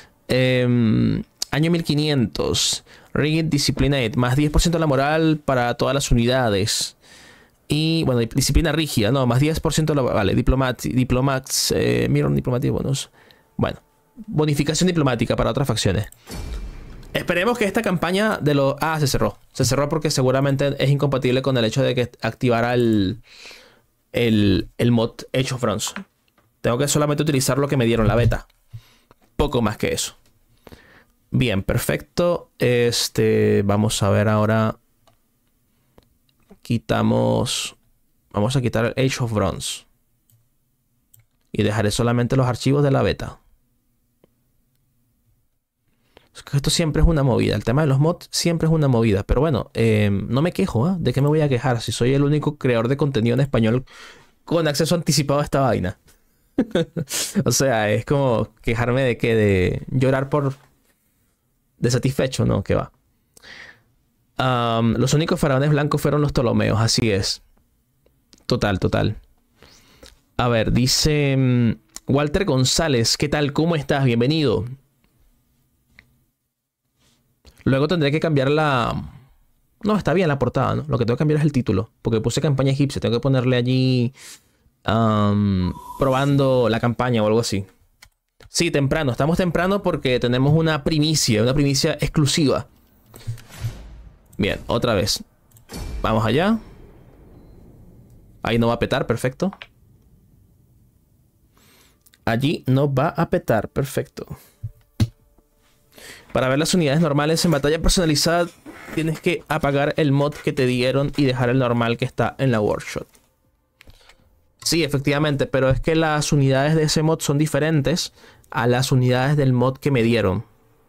Año 1500. Rigid Disciplinate. Más 10% de la moral para todas las unidades. Y, bueno, disciplina rígida. No, más 10% de la... Vale, Diplomats. Miron Diplomatic Bonus. Bueno. Bonificación diplomática para otras facciones. Esperemos que esta campaña de los... Ah, se cerró. Se cerró porque seguramente es incompatible con el hecho de que activara el mod Age of Bronze. Tengo que solamente utilizar lo que me dieron la beta. Poco más que eso. Bien, perfecto. Vamos a ver ahora. Quitamos... Vamos a quitar el Age of Bronze. Y dejaré solamente los archivos de la beta. Esto siempre es una movida. El tema de los mods siempre es una movida. Pero bueno, no me quejo, ¿eh? ¿De qué me voy a quejar? Si soy el único creador de contenido en español con acceso anticipado a esta vaina. O sea, es como quejarme de que de llorar por... de satisfecho, ¿no? Que va. Los únicos faraones blancos fueron los Ptolomeos. Así es. Total. A ver, dice... Walter González. ¿Qué tal? ¿Cómo estás? Bienvenido. Luego tendré que cambiar la No, está bien la portada, ¿no? Lo que tengo que cambiar es el título. Porque puse campaña egipcia. Tengo que ponerle allí... probando la campaña o algo así. Sí, temprano. Estamos temprano porque tenemos una primicia exclusiva. Bien, otra vez. Vamos allá. Ahí no va a petar, perfecto. Allí no va a petar, perfecto. Para ver las unidades normales en batalla personalizada, tienes que apagar el mod que te dieron y dejar el normal que está en la workshop. Sí, efectivamente, pero es que las unidades de ese mod son diferentes a las unidades del mod que me dieron.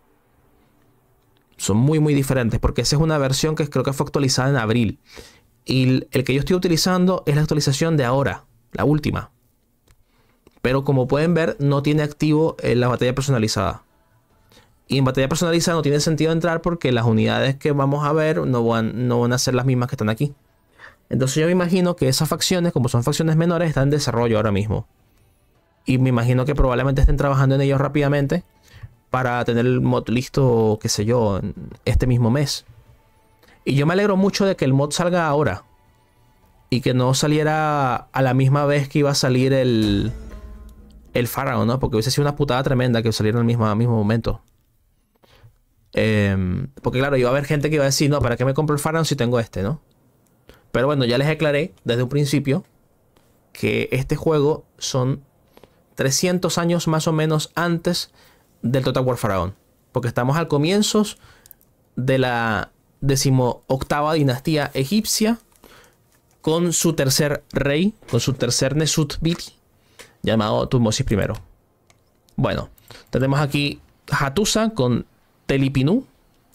Son muy diferentes porque esa es una versión que creo que fue actualizada en abril. Y el que yo estoy utilizando es la actualización de ahora, la última. Pero como pueden ver, no tiene activo la batalla personalizada. Y en batalla personalizada no tiene sentido entrar porque las unidades que vamos a ver no van a ser las mismas que están aquí. Entonces yo me imagino que esas facciones, como son facciones menores, están en desarrollo ahora mismo. Y me imagino que probablemente estén trabajando en ellos rápidamente para tener el mod listo, qué sé yo, en este mismo mes. Y yo me alegro mucho de que el mod salga ahora. Y que no saliera a la misma vez que iba a salir el Pharaoh, ¿no? Porque hubiese sido una putada tremenda que saliera al mismo momento. Porque claro, iba a haber gente que iba a decir, no, ¿para qué me compro el Pharaoh si tengo este, no? Pero bueno, ya les aclaré desde un principio que este juego son 300 años más o menos antes del Total War Pharaon. Porque estamos al comienzo de la 18ª dinastía egipcia con su tercer rey, con su tercer Nesut Biti, llamado Tutmosis I. Bueno, tenemos aquí Hattusa con Telipinu.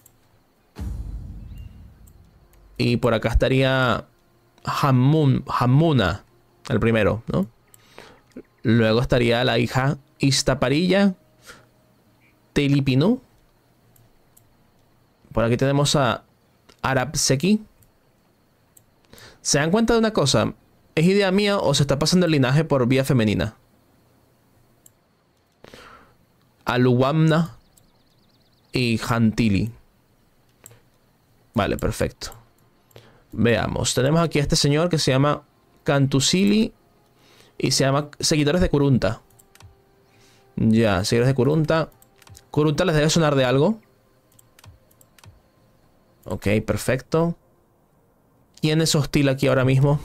Y por acá estaría Hammuna, el primero, ¿no? Luego estaría la hija Istaparilla, Telipinu. Por aquí tenemos a Arabseki. ¿Se dan cuenta de una cosa? ¿Es idea mía o se está pasando el linaje por vía femenina? Aluwamna y Hantili. Vale, perfecto. Veamos. Tenemos aquí a este señor que se llama Cantusili y se llama Seguidores de Kurunta. Ya, seguidores de Kurunta. Kurunta les debe sonar de algo. Ok, perfecto. ¿Quién es hostil aquí ahora mismo?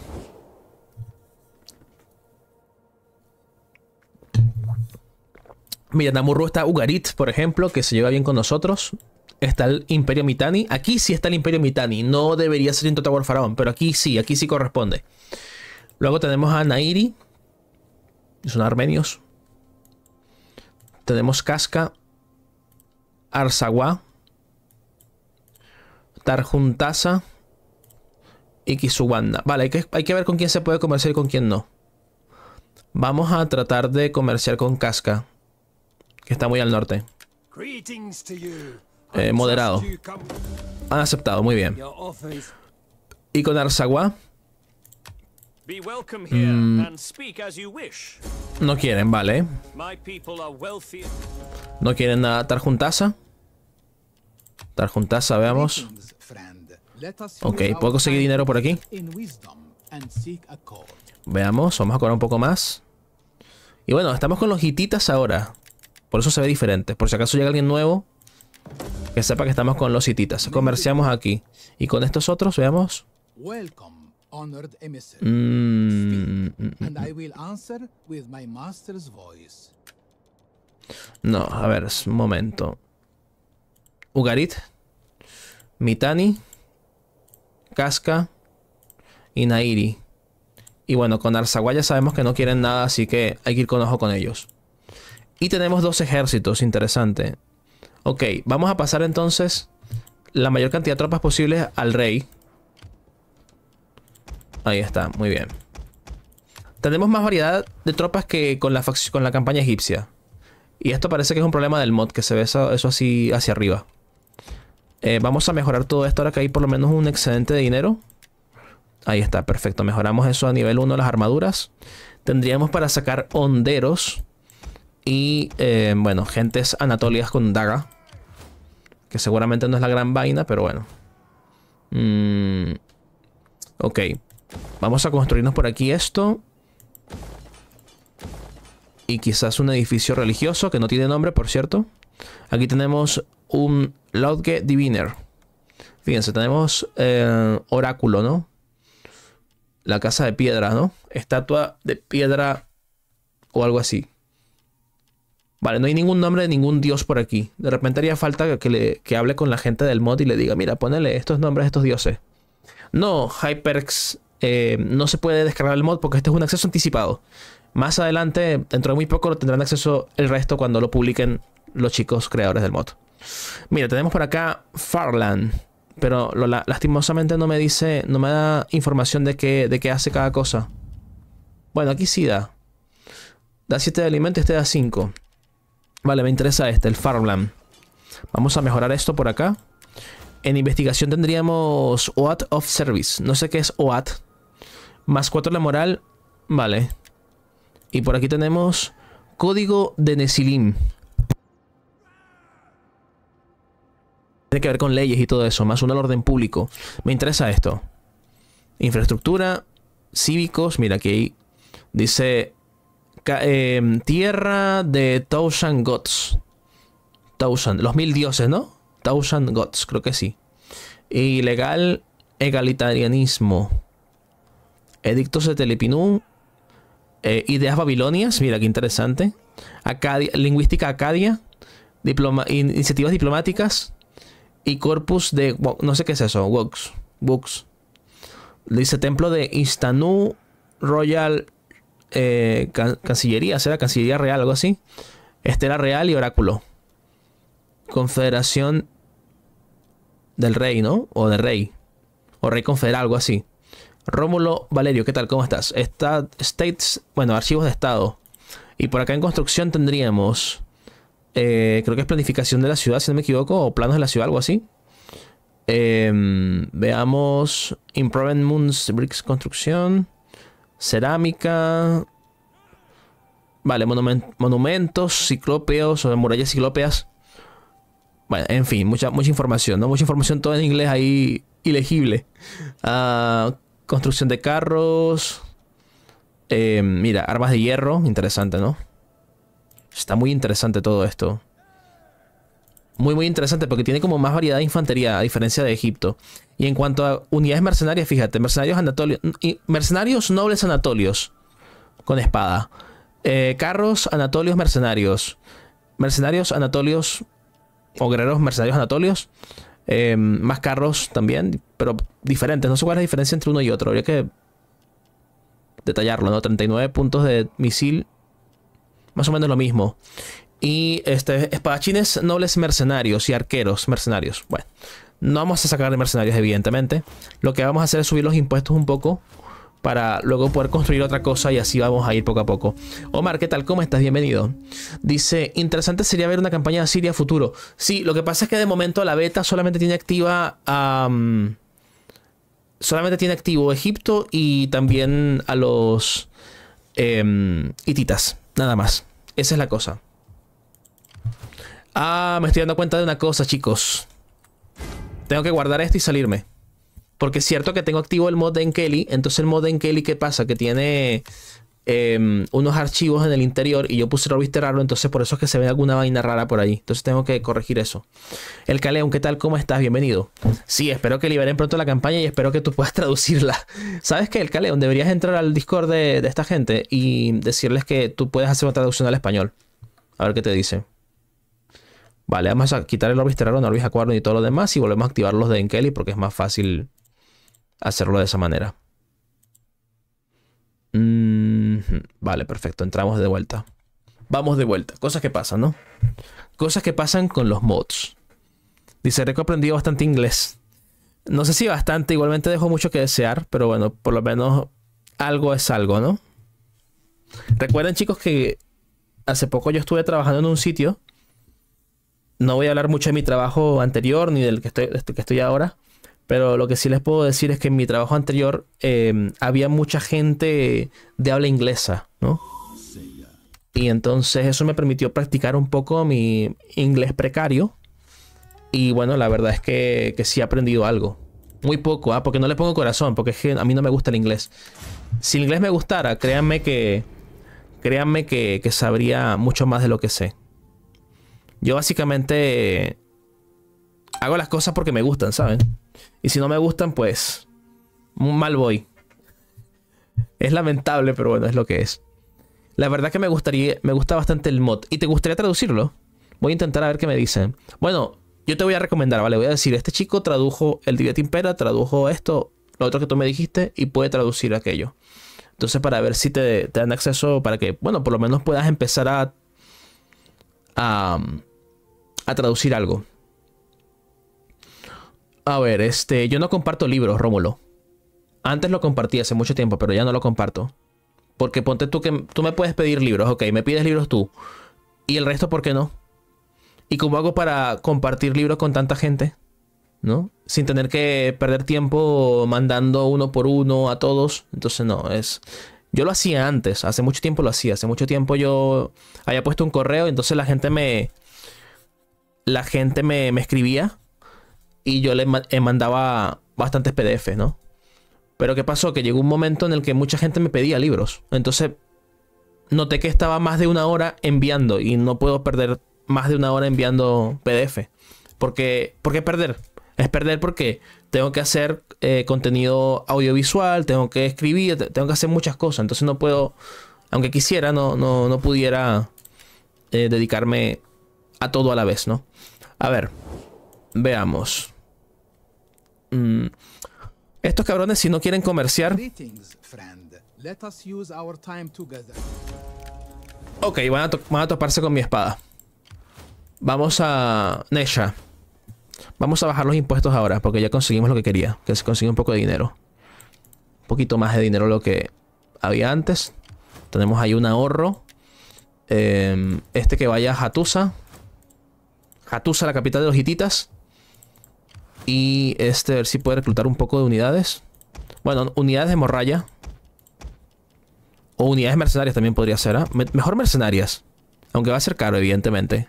Mira, en Amurru está Ugarit, por ejemplo, que se lleva bien con nosotros. Está el Imperio Mitanni. Aquí sí está el Imperio Mitanni. No debería ser en Total War Pharaon, pero aquí sí corresponde. Luego tenemos a Nairi. Son armenios. Tenemos Casca. Arzawa. Tarjuntasa. Y Kisuwanda. Vale, hay que ver con quién se puede comerciar y con quién no. Vamos a tratar de comerciar con Casca, que está muy al norte. Moderado. Han aceptado, muy bien. Y con Arzawa. No quieren, vale. No quieren nada. Tarjuntasa. Tarjuntasa, veamos. Ok, ¿puedo conseguir dinero por aquí? Veamos, vamos a cobrar un poco más. Y bueno, estamos con los hititas ahora. Por eso se ve diferente. Por si acaso llega alguien nuevo, que sepa que estamos con los hititas. Comerciamos aquí. Y con estos otros, veamos. No, a ver, un momento. Ugarit, Mitanni, Casca y Nairi. Y bueno, con Arzawa ya sabemos que no quieren nada, así que hay que ir con ojo con ellos. Y tenemos dos ejércitos, interesante. Ok, vamos a pasar entonces la mayor cantidad de tropas posibles al rey. Ahí está, muy bien. Tenemos más variedad de tropas que con la campaña egipcia. Y esto parece que es un problema del mod, que se ve eso así hacia arriba. Vamos a mejorar todo esto ahora que hay por lo menos un excedente de dinero. Ahí está, perfecto. Mejoramos eso a nivel 1, las armaduras. Tendríamos para sacar honderos. Y, bueno, gentes anatolias con daga. Que seguramente no es la gran vaina, pero bueno. Ok. Vamos a construirnos por aquí esto. Y quizás un edificio religioso que no tiene nombre, por cierto. Aquí tenemos un Laudge Diviner. Fíjense, tenemos oráculo, ¿no? La casa de piedra, ¿no? Estatua de piedra o algo así. Vale, no hay ningún nombre de ningún dios por aquí. De repente haría falta que hable con la gente del mod y le diga, mira, ponele estos nombres a estos dioses. No, HyperX, no se puede descargar el mod porque este es un acceso anticipado. Más adelante, dentro de muy poco, lo tendrán acceso el resto cuando lo publiquen los chicos creadores del mod. Mira, tenemos por acá Farland. Pero lastimosamente no me dice, no me da información de qué hace cada cosa. Bueno, aquí sí da. Da 7 de alimento y este da 5. Vale, me interesa este, el Farmland. Vamos a mejorar esto por acá. En investigación tendríamos OAT of Service. No sé qué es OAT. Más 4 la moral. Vale. Y por aquí tenemos código de Nesilim. Tiene que ver con leyes y todo eso. Más 1 al orden público. Me interesa esto. Infraestructura. Cívicos. Mira, aquí dice... tierra de Thousand Gods. Los 1000 dioses, ¿no? Thousand Gods, creo que sí. Y legal egalitarianismo. Edictos de Telepinú. Ideas babilonias. Mira qué interesante. Lingüística acadia. Iniciativas diplomáticas. Y corpus de... no sé qué es eso. Books. Dice templo de Istanbul Royal... Cancillería, será Cancillería Real, algo así. Estela Real y Oráculo. Confederación del Rey, ¿no? O del Rey. O Rey Confederal, algo así. Rómulo Valerio, ¿qué tal? ¿Cómo estás? States, bueno, archivos de estado. Y por acá en construcción tendríamos... creo que es planificación de la ciudad, si no me equivoco. O planos de la ciudad, algo así. Veamos... Improvements, bricks, construcción... Cerámica. Vale, monumentos ciclópeos o murallas ciclópeas. Bueno, en fin, mucha información, ¿no? Mucha información, todo en inglés ahí ilegible. Construcción de carros. Mira, armas de hierro. Interesante, ¿no? Está muy interesante todo esto. Muy interesante porque tiene como más variedad de infantería a diferencia de Egipto. Y en cuanto a unidades mercenarias, fíjate, mercenarios nobles anatolios con espada. Carros anatolios mercenarios. Mercenarios anatolios o guerreros mercenarios anatolios. Más carros también, pero diferentes. No sé cuál es la diferencia entre uno y otro. Habría que detallarlo, ¿no? 39 puntos de misil. Más o menos lo mismo. Y espadachines nobles mercenarios y arqueros mercenarios. Bueno, no vamos a sacar de mercenarios, evidentemente. Lo que vamos a hacer es subir los impuestos un poco para luego poder construir otra cosa y así vamos a ir poco a poco. Omar, ¿qué tal? ¿Cómo estás? Bienvenido. Dice, interesante sería ver una campaña de Siria futuro. Sí, lo que pasa es que de momento la beta solamente tiene activa solamente tiene activo Egipto y también a los hititas. Nada más. Esa es la cosa. Me estoy dando cuenta de una cosa, chicos. Tengo que guardar esto y salirme. Porque es cierto que tengo activo el mod de Enkeli. Entonces el mod de Enkeli, ¿qué pasa? Que tiene unos archivos en el interior y yo puse revisterarlo. Entonces por eso es que se ve alguna vaina rara por ahí. Entonces tengo que corregir eso. El Caleón, ¿qué tal? ¿Cómo estás? Bienvenido. Sí, espero que liberen pronto la campaña y espero que tú puedas traducirla. ¿Sabes qué? El Caleón, deberías entrar al Discord de esta gente y decirles que tú puedes hacer una traducción al español. A ver qué te dice. Vale, vamos a quitar el Orbis Terraro, Orbis Aquarium y todo lo demás y volvemos a activar los de Enkeli porque es más fácil hacerlo de esa manera. Vale, perfecto. Entramos de vuelta. Vamos de vuelta. Cosas que pasan, ¿no? Cosas que pasan con los mods. Dice, Reco ha aprendido bastante inglés. No sé si bastante, igualmente dejo mucho que desear, pero bueno, por lo menos algo es algo, ¿no? Recuerden, chicos, que hace poco yo estuve trabajando en un sitio. No voy a hablar mucho de mi trabajo anterior ni del que estoy ahora. Pero lo que sí les puedo decir es que en mi trabajo anterior había mucha gente de habla inglesa, ¿no? Y entonces eso me permitió practicar un poco mi inglés precario. Y bueno, la verdad es que sí he aprendido algo. Muy poco, porque no le pongo corazón, porque es que a mí no me gusta el inglés. Si el inglés me gustara, créanme que sabría mucho más de lo que sé. Yo básicamente hago las cosas porque me gustan, ¿saben? Y si no me gustan, pues mal voy. Es lamentable, pero bueno, es lo que es. La verdad que me gusta bastante el mod. ¿Y te gustaría traducirlo? Voy a intentar a ver qué me dicen. Bueno, yo te voy a recomendar, ¿vale? Voy a decir, este chico tradujo el Divinity Impera, tradujo esto, lo otro que tú me dijiste, y puede traducir aquello. Entonces, para ver si te dan acceso, para que, bueno, por lo menos puedas empezar a traducir algo. A ver, yo no comparto libros, Rómulo. Antes lo compartí hace mucho tiempo, pero ya no lo comparto. Porque ponte tú que tú me puedes pedir libros, ok, me pides libros tú. ¿Y el resto por qué no? ¿Y cómo hago para compartir libros con tanta gente? ¿No? Sin tener que perder tiempo mandando uno por uno a todos. Entonces no, es... Yo lo hacía antes, hace mucho tiempo lo hacía. Hace mucho tiempo yo había puesto un correo, entonces la gente me escribía y yo le mandaba bastantes PDF, ¿no? Pero ¿qué pasó? Que llegó un momento en el que mucha gente me pedía libros. Entonces noté que estaba más de una hora enviando y no puedo perder más de una hora enviando PDF. ¿Por qué perder? Es perder porque tengo que hacer contenido audiovisual, tengo que escribir, tengo que hacer muchas cosas. Entonces no puedo, aunque quisiera, no pudiera dedicarme a todo a la vez, ¿no? A ver, veamos. Estos cabrones, si no quieren comerciar... Ok, van a toparse con mi espada. Vamos a... Nesha. Vamos a bajar los impuestos ahora, porque ya conseguimos lo que quería. Que se consigue un poco de dinero. Un poquito más de dinero de lo que había antes. Tenemos ahí un ahorro. Que vaya a Hattusa. Hattusa, la capital de los hititas. Y a ver si puede reclutar un poco de unidades. Bueno, unidades de morralla. O unidades mercenarias también podría ser, ¿eh? Mejor mercenarias. Aunque va a ser caro, evidentemente.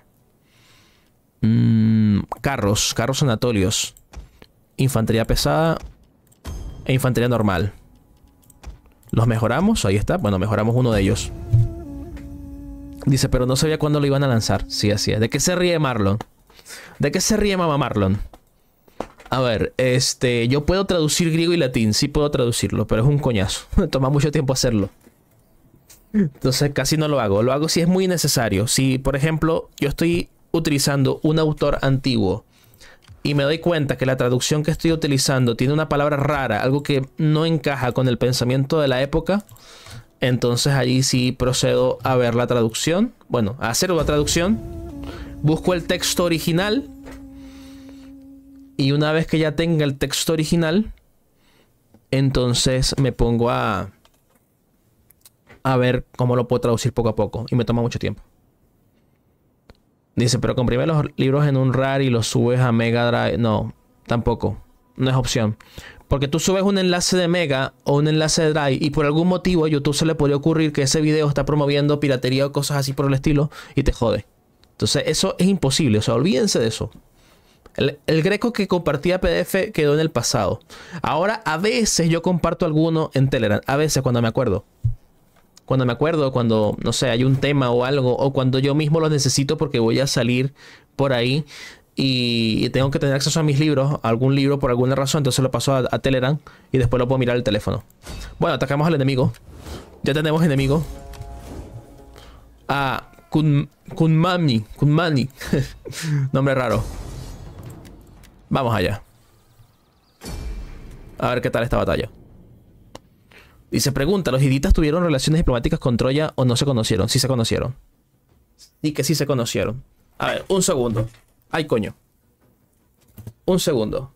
Carros anatolios. Infantería pesada. E infantería normal. ¿Los mejoramos? Ahí está. Bueno, mejoramos uno de ellos. Dice, pero no sabía cuándo lo iban a lanzar. Sí, así es. ¿De qué se ríe Marlon? ¿De qué se ríe mamá Marlon? A ver, yo puedo traducir griego y latín. Sí puedo traducirlo, pero es un coñazo. Toma mucho tiempo hacerlo. Entonces casi no lo hago. Lo hago si es muy necesario. Si, por ejemplo, yo estoy utilizando un autor antiguo y me doy cuenta que la traducción que estoy utilizando tiene una palabra rara, algo que no encaja con el pensamiento de la época, entonces allí sí procedo a ver la traducción. Bueno, a hacer una traducción. Busco el texto original. Y una vez que ya tenga el texto original, entonces me pongo a ver cómo lo puedo traducir poco a poco. Y me toma mucho tiempo. Dice, pero comprime los libros en un RAR y los subes a Mega Drive. No, tampoco. No es opción. Porque tú subes un enlace de Mega o un enlace de Drive y por algún motivo a YouTube se le podría ocurrir que ese video está promoviendo piratería o cosas así por el estilo y te jode. Entonces eso es imposible. O sea, olvídense de eso. El Greco que compartía PDF quedó en el pasado. Ahora a veces yo comparto alguno en Telegram. A veces cuando me acuerdo. Cuando, no sé, hay un tema o algo. O cuando yo mismo lo necesito porque voy a salir por ahí. Y tengo que tener acceso a mis libros. A algún libro por alguna razón. Entonces lo paso a Telegram. Y después lo puedo mirar el teléfono. Bueno, atacamos al enemigo. Ya tenemos enemigo. Kunmani. Nombre raro. Vamos allá. A ver qué tal esta batalla. Y se pregunta, ¿los hititas tuvieron relaciones diplomáticas con Troya o no se conocieron? Sí se conocieron. Sí que sí se conocieron. A ver, un segundo. Ay, coño. Un segundo.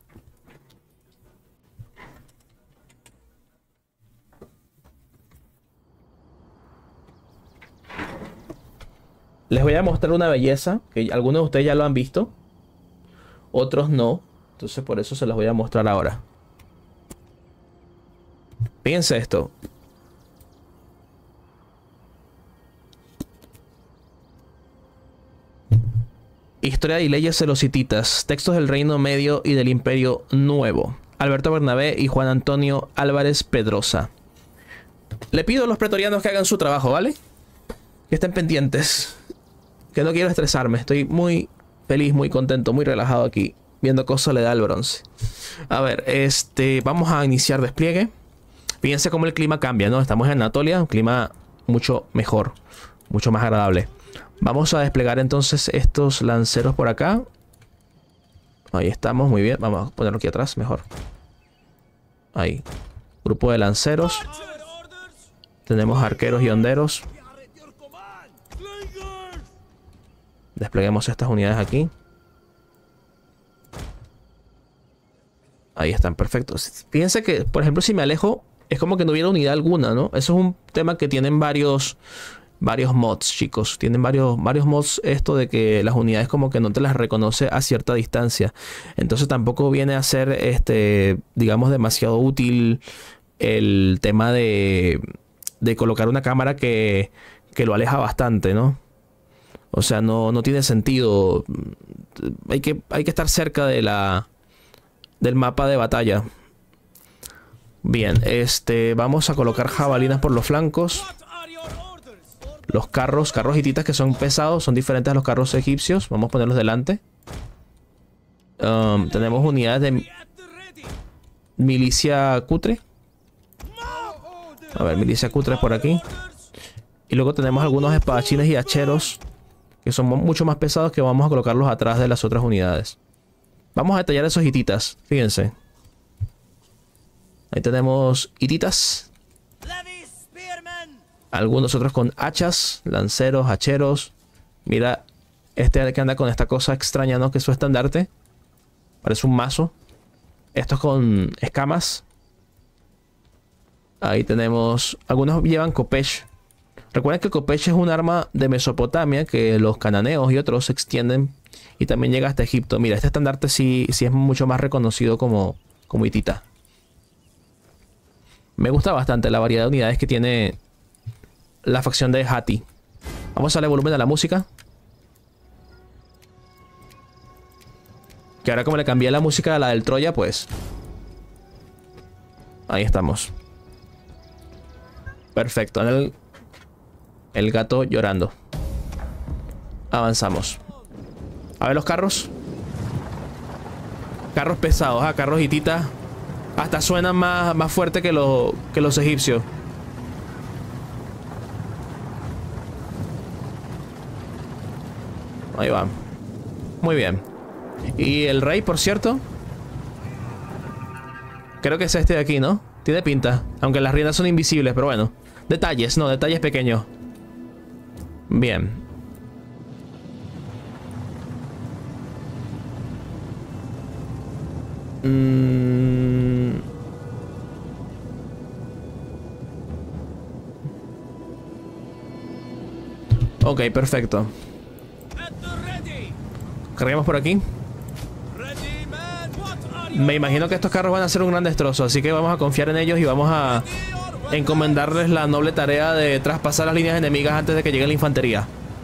Les voy a mostrar una belleza que algunos de ustedes ya lo han visto. Otros no. Entonces por eso se los voy a mostrar ahora. Fíjense esto. Historia y leyes de los hititas. Textos del Reino Medio y del Imperio Nuevo. Alberto Bernabé y Juan Antonio Álvarez Pedrosa. Le pido a los pretorianos que hagan su trabajo, ¿vale? Que estén pendientes. Que no quiero estresarme. Estoy muy feliz, muy contento, muy relajado aquí. Viendo cómo le da el bronce. A ver, vamos a iniciar despliegue. Fíjense cómo el clima cambia, ¿no? Estamos en Anatolia, un clima mucho mejor. Mucho más agradable. Vamos a desplegar entonces estos lanceros por acá. Ahí estamos, muy bien. Vamos a ponerlo aquí atrás, mejor. Ahí. Grupo de lanceros. Tenemos arqueros y honderos. Despleguemos estas unidades aquí. Ahí están, perfectos. Fíjense que, por ejemplo, si me alejo, es como que no hubiera unidad alguna, ¿no? Eso es un tema que tienen varios mods, chicos. Tienen varios mods esto de que las unidades como que no te las reconoce a cierta distancia. Entonces tampoco viene a ser, digamos, demasiado útil el tema de colocar una cámara que lo aleja bastante, ¿no? O sea, no tiene sentido. Hay que estar cerca de del mapa de batalla. Bien, vamos a colocar jabalinas por los flancos. Los carros hititas que son pesados, son diferentes a los carros egipcios. Vamos a ponerlos delante. Tenemos unidades de milicia cutre. A ver, milicia cutre por aquí. Y luego tenemos algunos espadachines y hacheros que son mucho más pesados, que vamos a colocarlos atrás de las otras unidades. Vamos a detallar esos hititas, fíjense. Ahí tenemos hititas. Algunos otros con hachas, lanceros, hacheros. Mira, que anda con esta cosa extraña, ¿no? Que es su estandarte. Parece un mazo. Estos con escamas. Ahí tenemos... Algunos llevan kopech. Recuerden que kopech es un arma de Mesopotamia que los cananeos y otros se extienden y también llega hasta Egipto. Mira, este estandarte sí es mucho más reconocido como hitita. Me gusta bastante la variedad de unidades que tiene la facción de Hati. Vamos a darle volumen a la música. Que ahora como le cambié la música a la del Troya, pues... Ahí estamos. Perfecto. El gato llorando. Avanzamos. A ver los carros. Carros pesados, carros hititas. Hasta suenan más fuerte que los egipcios. Ahí va. Muy bien. Y el rey, por cierto. Creo que es este de aquí, ¿no? Tiene pinta. Aunque las riendas son invisibles, pero bueno. Detalles, no, detalles pequeños. Bien. Ok, perfecto. Carguemos por aquí. Me imagino que estos carros van a hacer un gran destrozo, así que vamos a confiar en ellos y vamos a encomendarles la noble tarea de traspasar las líneas enemigas antes de que llegue la infantería.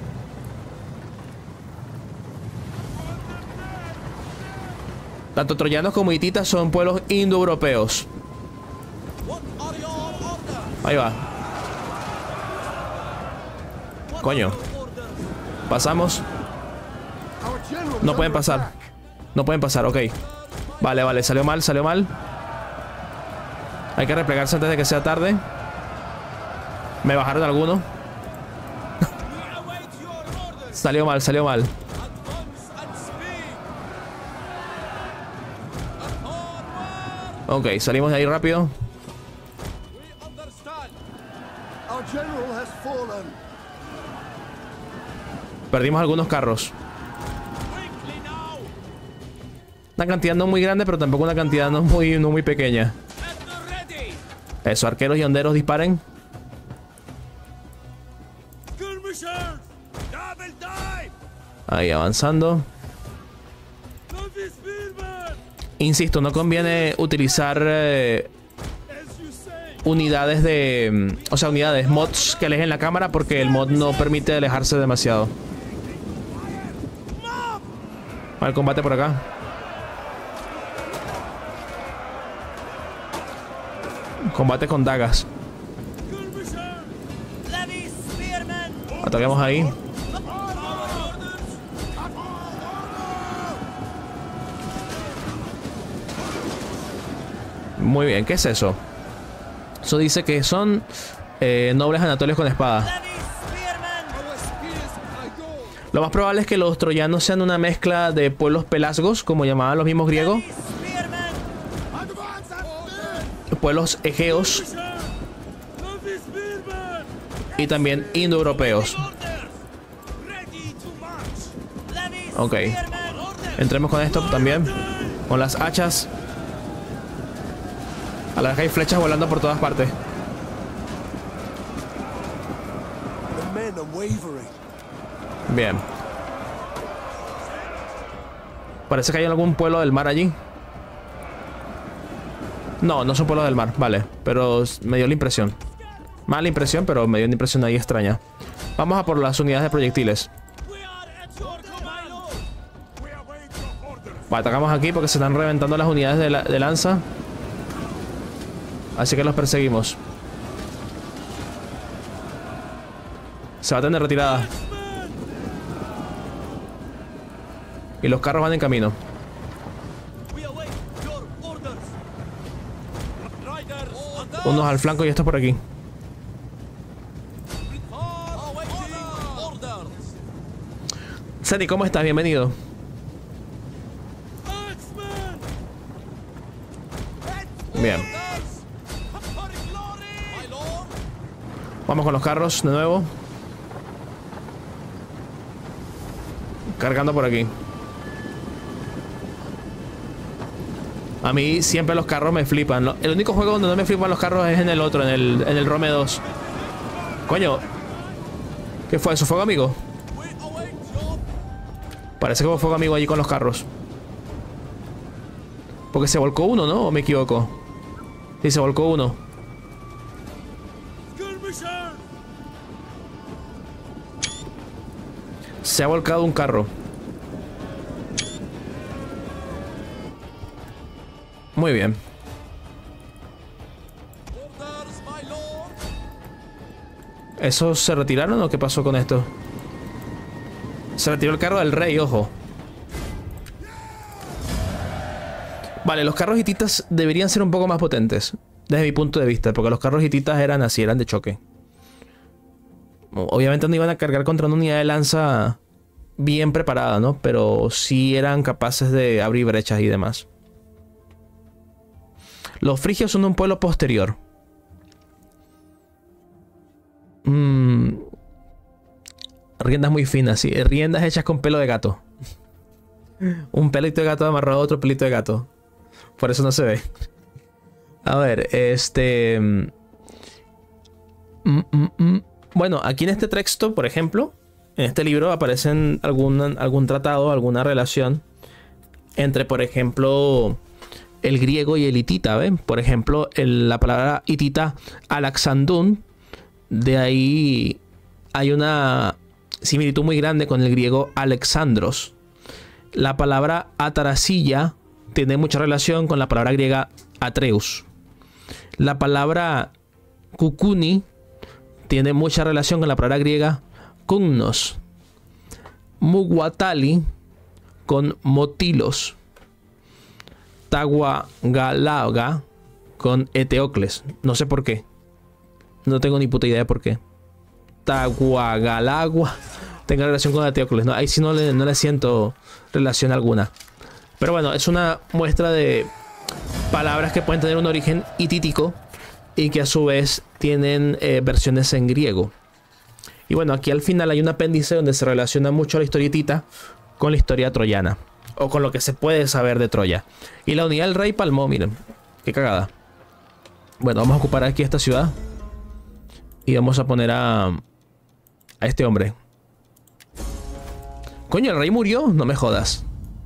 Tanto troyanos como hititas son pueblos indoeuropeos. Ahí va. Coño. Pasamos. No pueden pasar. No pueden pasar, ok. Vale, salió mal, salió mal. Hay que replegarse antes de que sea tarde. Me bajaron algunos. Salió mal, salió mal. Ok, salimos de ahí rápido. Perdimos algunos carros. Una cantidad no muy grande, pero tampoco una cantidad no muy pequeña. Eso, arqueros y honderos disparen. Ahí, avanzando. Insisto, no conviene utilizar unidades de... O sea, unidades, mods que alejen la cámara, porque el mod no permite alejarse demasiado. El combate por acá. Combate con dagas. Ataquemos ahí. Muy bien, ¿qué es eso? Eso dice que son nobles anatolios con espada. Lo más probable es que los troyanos sean una mezcla de pueblos pelasgos, como llamaban los mismos griegos. Pueblos egeos. Y también indoeuropeos. Ok. Entremos con esto también. Con las hachas. A la vez que hay flechas volando por todas partes. Bien. Parece que hay algún pueblo del mar allí. No, no son pueblos del mar, vale. Pero me dio la impresión. Mala impresión, pero me dio una impresión ahí extraña. Vamos a por las unidades de proyectiles. Vale, atacamos aquí porque se están reventando las unidades de lanza. Así que los perseguimos. Se va a tener retirada. Y los carros van en camino. Unos al flanco y estos por aquí. Seti, ¿cómo estás? Bienvenido. Bien. Vamos con los carros de nuevo. Cargando por aquí. A mí siempre los carros me flipan. El único juego donde no me flipan los carros es en el otro, en el Rome 2. Coño. ¿Qué fue eso? ¿Fuego amigo? Parece que hubo fuego amigo allí con los carros. Porque se volcó uno, ¿no? ¿O me equivoco? Sí, se volcó uno. Se ha volcado un carro. Muy bien. ¿Esos se retiraron o qué pasó con esto? Se retiró el carro del rey, ojo. Vale, los carros hititas deberían ser un poco más potentes. Desde mi punto de vista, porque los carros hititas eran así, eran de choque. Obviamente no iban a cargar contra una unidad de lanza bien preparada, ¿no? Pero sí eran capaces de abrir brechas y demás. Los frigios son un pueblo posterior. Riendas muy finas, sí. Riendas hechas con pelo de gato. Un pelito de gato amarrado a otro pelito de gato. Por eso no se ve. A ver, Bueno, aquí en este texto, por ejemplo, en este libro aparecen algún tratado, alguna relación entre, por ejemplo, el griego y el hitita, ¿ven? Por ejemplo, la palabra hitita Alexandún, de ahí hay una similitud muy grande con el griego Alexandros. La palabra atarasilla tiene mucha relación con la palabra griega Atreus. La palabra kukuni tiene mucha relación con la palabra griega Kumnos. Muguatali con Motilos. Taguagalaga con Eteocles. No sé por qué. No tengo ni puta idea de por qué. Taguagalagua tenga relación con Eteocles. No, ahí sí no le siento relación alguna. Pero bueno, es una muestra de palabras que pueden tener un origen hitítico y que a su vez tienen versiones en griego. Y bueno, aquí al final hay un apéndice donde se relaciona mucho la historia hitita con la historia troyana. O con lo que se puede saber de Troya. Y la unidad del rey palmó, miren. Qué cagada. Bueno, vamos a ocupar aquí esta ciudad. Y vamos a poner a este hombre. Coño, el rey murió. No me jodas.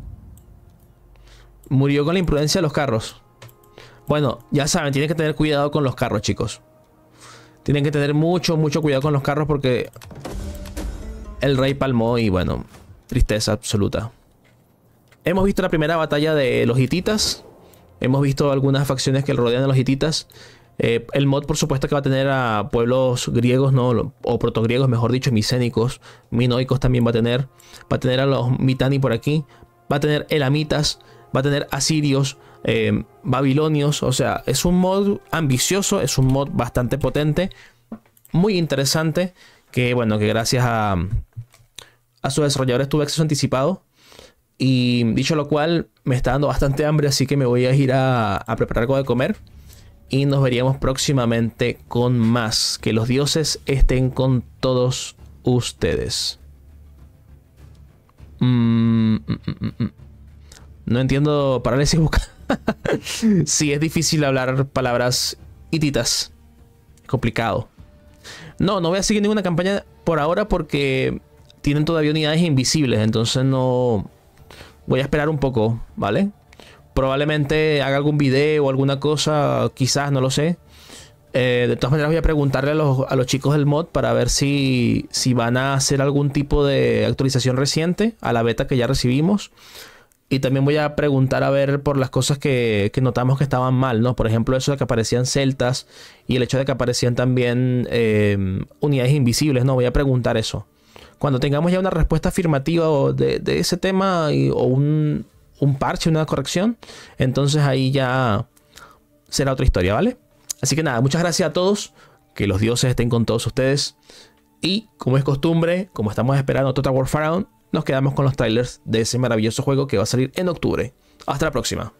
Murió con la imprudencia de los carros. Bueno, ya saben, tienen que tener cuidado con los carros, chicos. Tienen que tener mucho cuidado con los carros porque el rey palmó y bueno, tristeza absoluta. Hemos visto la primera batalla de los hititas. Hemos visto algunas facciones que rodean a los hititas. El mod, por supuesto, que va a tener a pueblos griegos, ¿no? O protogriegos, mejor dicho, micénicos, minoicos también va a tener. Va a tener a los Mitanni por aquí. Va a tener elamitas. Va a tener asirios, babilonios. O sea, es un mod ambicioso, es un mod bastante potente, muy interesante. Que bueno, que gracias a sus desarrolladores tuve acceso anticipado. Y dicho lo cual, me está dando bastante hambre, así que me voy a ir a preparar algo de comer. Y nos veríamos próximamente con más. Que los dioses estén con todos ustedes. No entiendo parálisis bucal. Sí, es difícil hablar palabras hititas. Es complicado. No voy a seguir ninguna campaña por ahora porque tienen todavía unidades invisibles. Entonces no... Voy a esperar un poco, ¿vale? Probablemente haga algún video o alguna cosa. Quizás, no lo sé. De todas maneras voy a preguntarle a los chicos del mod para ver si van a hacer algún tipo de actualización reciente a la beta que ya recibimos. Y también voy a preguntar a ver por las cosas que notamos que estaban mal, ¿no? Por ejemplo, eso de que aparecían celtas y el hecho de que aparecían también unidades invisibles, ¿no? Voy a preguntar eso. Cuando tengamos ya una respuesta afirmativa de ese tema o un parche, una corrección, entonces ahí ya será otra historia, ¿vale? Así que nada, muchas gracias a todos. Que los dioses estén con todos ustedes. Y como es costumbre, como estamos esperando Total War Pharaon, nos quedamos con los trailers de ese maravilloso juego que va a salir en octubre. Hasta la próxima.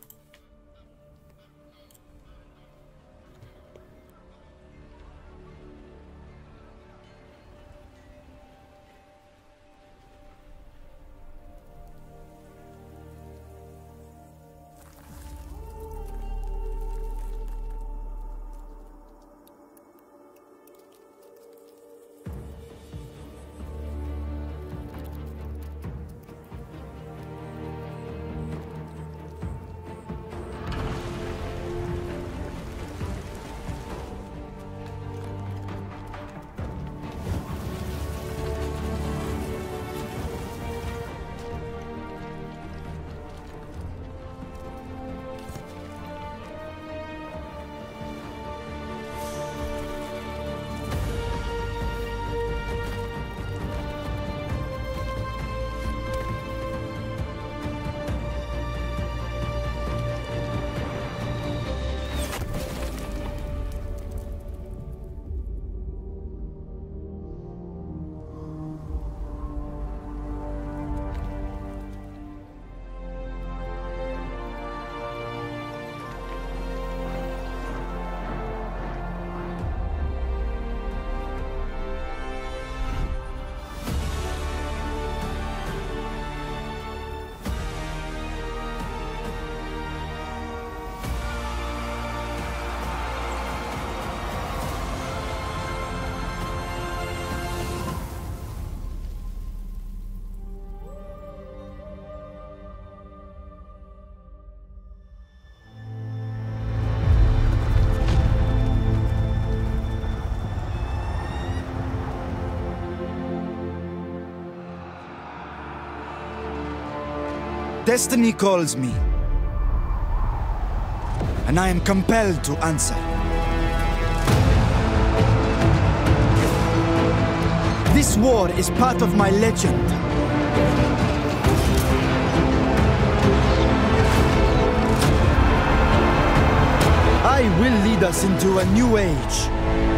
Destiny calls me, and I am compelled to answer. This war is part of my legend. I will lead us into a new age.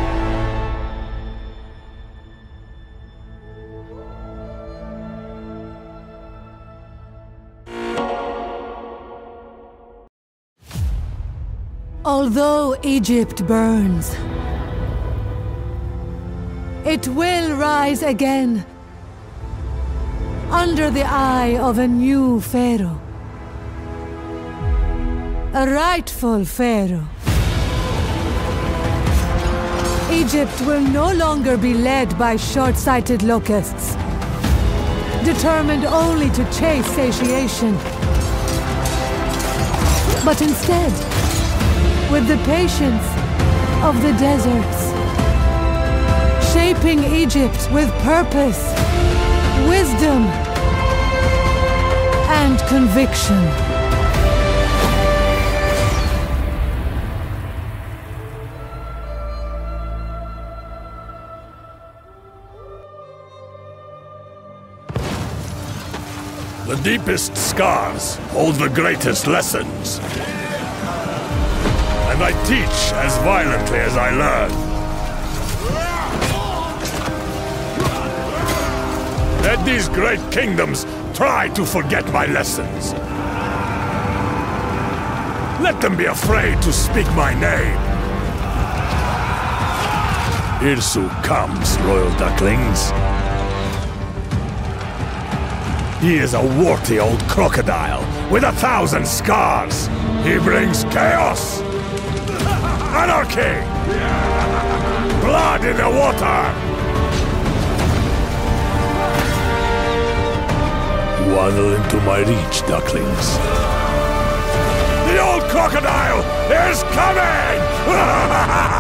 Although Egypt burns, it will rise again under the eye of a new pharaoh. A rightful pharaoh. Egypt will no longer be led by short-sighted locusts, determined only to chase satiation, but instead, with the patience of the deserts, shaping Egypt with purpose, wisdom, and conviction. The deepest scars hold the greatest lessons. And I teach as violently as I learn. Let these great kingdoms try to forget my lessons. Let them be afraid to speak my name. Irsu comes, royal ducklings. He is a warty old crocodile with 1,000 scars. He brings chaos, anarchy, blood in the water. Waddle into my reach, ducklings. The old crocodile is coming!